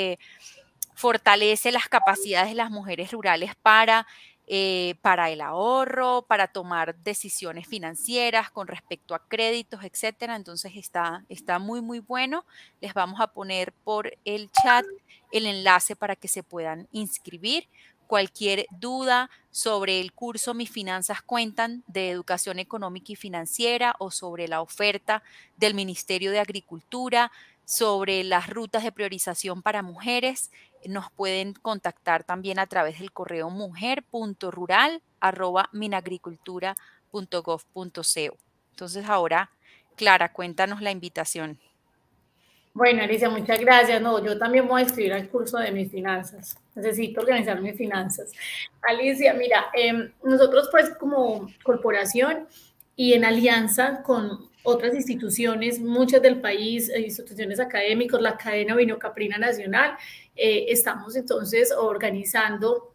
fortalece las capacidades de las mujeres rurales para el ahorro, para tomar decisiones financieras con respecto a créditos, etcétera. Entonces está muy bueno. Les vamos a poner por el chat el enlace para que se puedan inscribir. cualquier duda sobre el curso Mis Finanzas Cuentan de Educación Económica y Financiera o sobre la oferta del Ministerio de Agricultura, sobre las rutas de priorización para mujeres, nos pueden contactar también a través del correo mujer.rural@minagricultura.gov.co. Entonces ahora, Clara, cuéntanos la invitación. Bueno, Alicia, muchas gracias. No, yo también voy a escribir al curso de mis finanzas. Necesito organizar mis finanzas. Alicia, mira, nosotros pues como corporación y en alianza con otras instituciones, muchas del país, instituciones académicas, la cadena vinocaprina nacional, estamos entonces organizando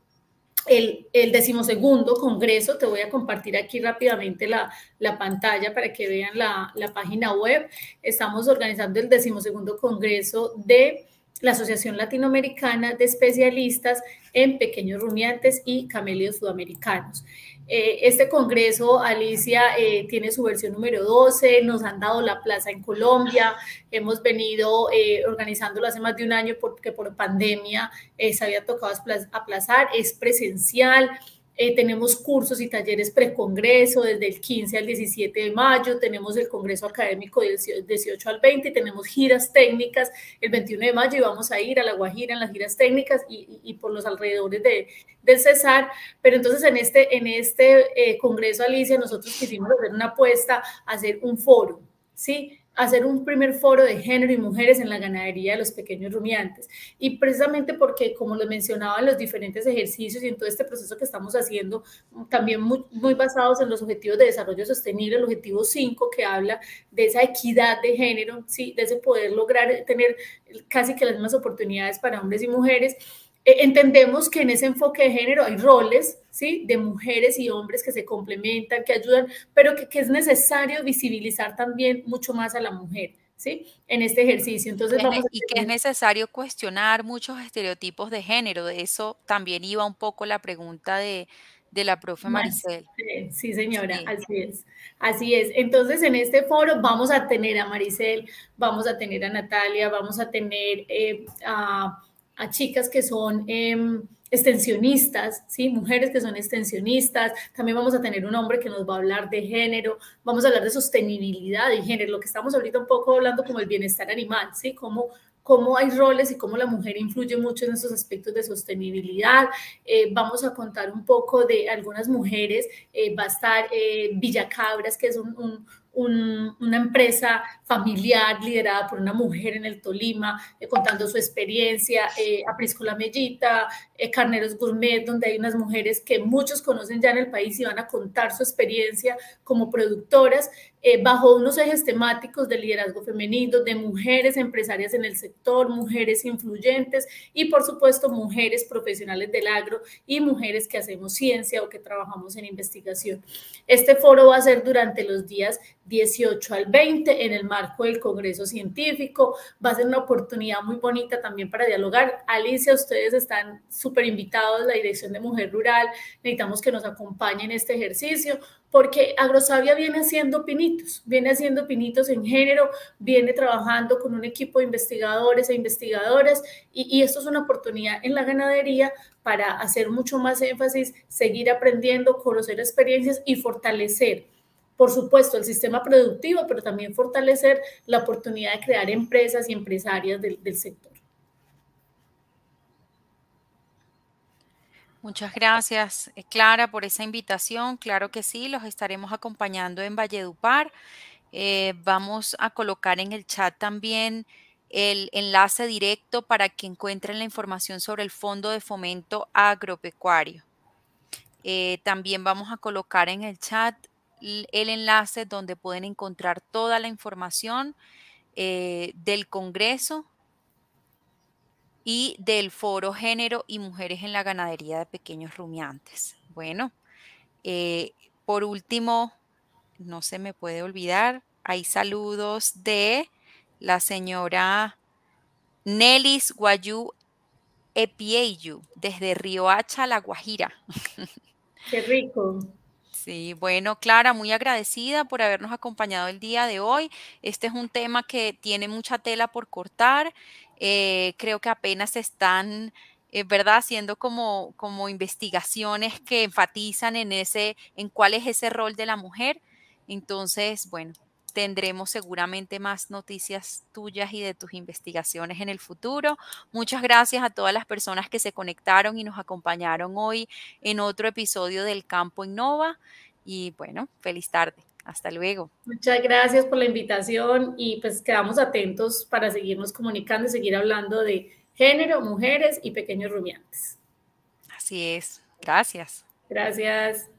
el 12º congreso. Te voy a compartir aquí rápidamente la pantalla para que vean la página web. Estamos organizando el 12º congreso de la Asociación Latinoamericana de Especialistas en Pequeños Rumiantes y Camélidos Sudamericanos. Este congreso, Alicia, tiene su versión número 12, nos han dado la plaza en Colombia, hemos venido organizándolo hace más de un año porque por pandemia se había tocado aplazar, es presencial. Tenemos cursos y talleres precongreso desde el 15 al 17 de mayo, tenemos el congreso académico del 18 al 20, tenemos giras técnicas el 21 de mayo y vamos a ir a La Guajira en las giras técnicas y por los alrededores del Cesar. Pero entonces en este congreso, Alicia, nosotros quisimos hacer una apuesta a hacer un foro, ¿sí? Hacer un primer foro de género y mujeres en la ganadería de los pequeños rumiantes. Y precisamente porque, como lo mencionaba en los diferentes ejercicios y en todo este proceso que estamos haciendo, también muy basados en los objetivos de desarrollo sostenible, el objetivo 5, que habla de esa equidad de género, ¿sí? De ese poder lograr tener casi que las mismas oportunidades para hombres y mujeres. Entendemos que en ese enfoque de género hay roles, ¿sí? De mujeres y hombres que se complementan, que ayudan, pero que es necesario visibilizar también mucho más a la mujer, ¿sí? En este ejercicio. Entonces vamos a Y que es necesario cuestionar muchos estereotipos de género. De eso también iba un poco la pregunta de la profe Maricel. Sí, señora, Sí. así es. Así es. Entonces, en este foro vamos a tener a Maricel, vamos a tener a Natalia, vamos a tener a chicas que son extensionistas, ¿sí? Mujeres que son extensionistas. También vamos a tener un hombre que nos va a hablar de género, vamos a hablar de sostenibilidad de género, lo que estamos ahorita un poco hablando como el bienestar animal, ¿sí? Cómo hay roles y cómo la mujer influye mucho en esos aspectos de sostenibilidad. Vamos a contar un poco de algunas mujeres. Va a estar Villacabras, que es una empresa familiar liderada por una mujer en el Tolima, contando su experiencia, Apriscola Mellita, Carneros Gourmet, donde hay unas mujeres que muchos conocen ya en el país y van a contar su experiencia como productoras, bajo unos ejes temáticos de liderazgo femenino, de mujeres empresarias en el sector, mujeres influyentes y, por supuesto, mujeres profesionales del agro y mujeres que hacemos ciencia o que trabajamos en investigación. Este foro va a ser durante los días 18 al 20 en el marco del Congreso Científico. Va a ser una oportunidad muy bonita también para dialogar. Alicia, ustedes están súper invitados, la Dirección de Mujer Rural. Necesitamos que nos acompañen en este ejercicio porque Agrosavia viene haciendo pinitos en género, viene trabajando con un equipo de investigadores e investigadoras y esto es una oportunidad en la ganadería para hacer mucho más énfasis, seguir aprendiendo, conocer experiencias y fortalecer, por supuesto, el sistema productivo, pero también fortalecer la oportunidad de crear empresas y empresarias del sector. Muchas gracias, Clara, por esa invitación. Claro que sí, los estaremos acompañando en Valledupar. Vamos a colocar en el chat también el enlace directo para que encuentren la información sobre el Fondo de Fomento Agropecuario. También vamos a colocar en el chat el enlace donde pueden encontrar toda la información del Congreso y del Foro Género y Mujeres en la Ganadería de Pequeños Rumiantes. Bueno, por último, no se me puede olvidar, hay saludos de la señora Nelis Guayú Epieyu, desde Riohacha, La Guajira. Qué rico. Sí, bueno, Clara, muy agradecida por habernos acompañado el día de hoy. Este es un tema que tiene mucha tela por cortar. Creo que apenas se están ¿verdad? Haciendo como investigaciones que enfatizan en cuál es ese rol de la mujer. Entonces, bueno, tendremos seguramente más noticias tuyas y de tus investigaciones en el futuro. Muchas gracias a todas las personas que se conectaron y nos acompañaron hoy en otro episodio del Campo Innova. Y bueno, feliz tarde. Hasta luego. Muchas gracias por la invitación y pues quedamos atentos para seguirnos comunicando y seguir hablando de género, mujeres y pequeños rumiantes. Así es. Gracias. Gracias.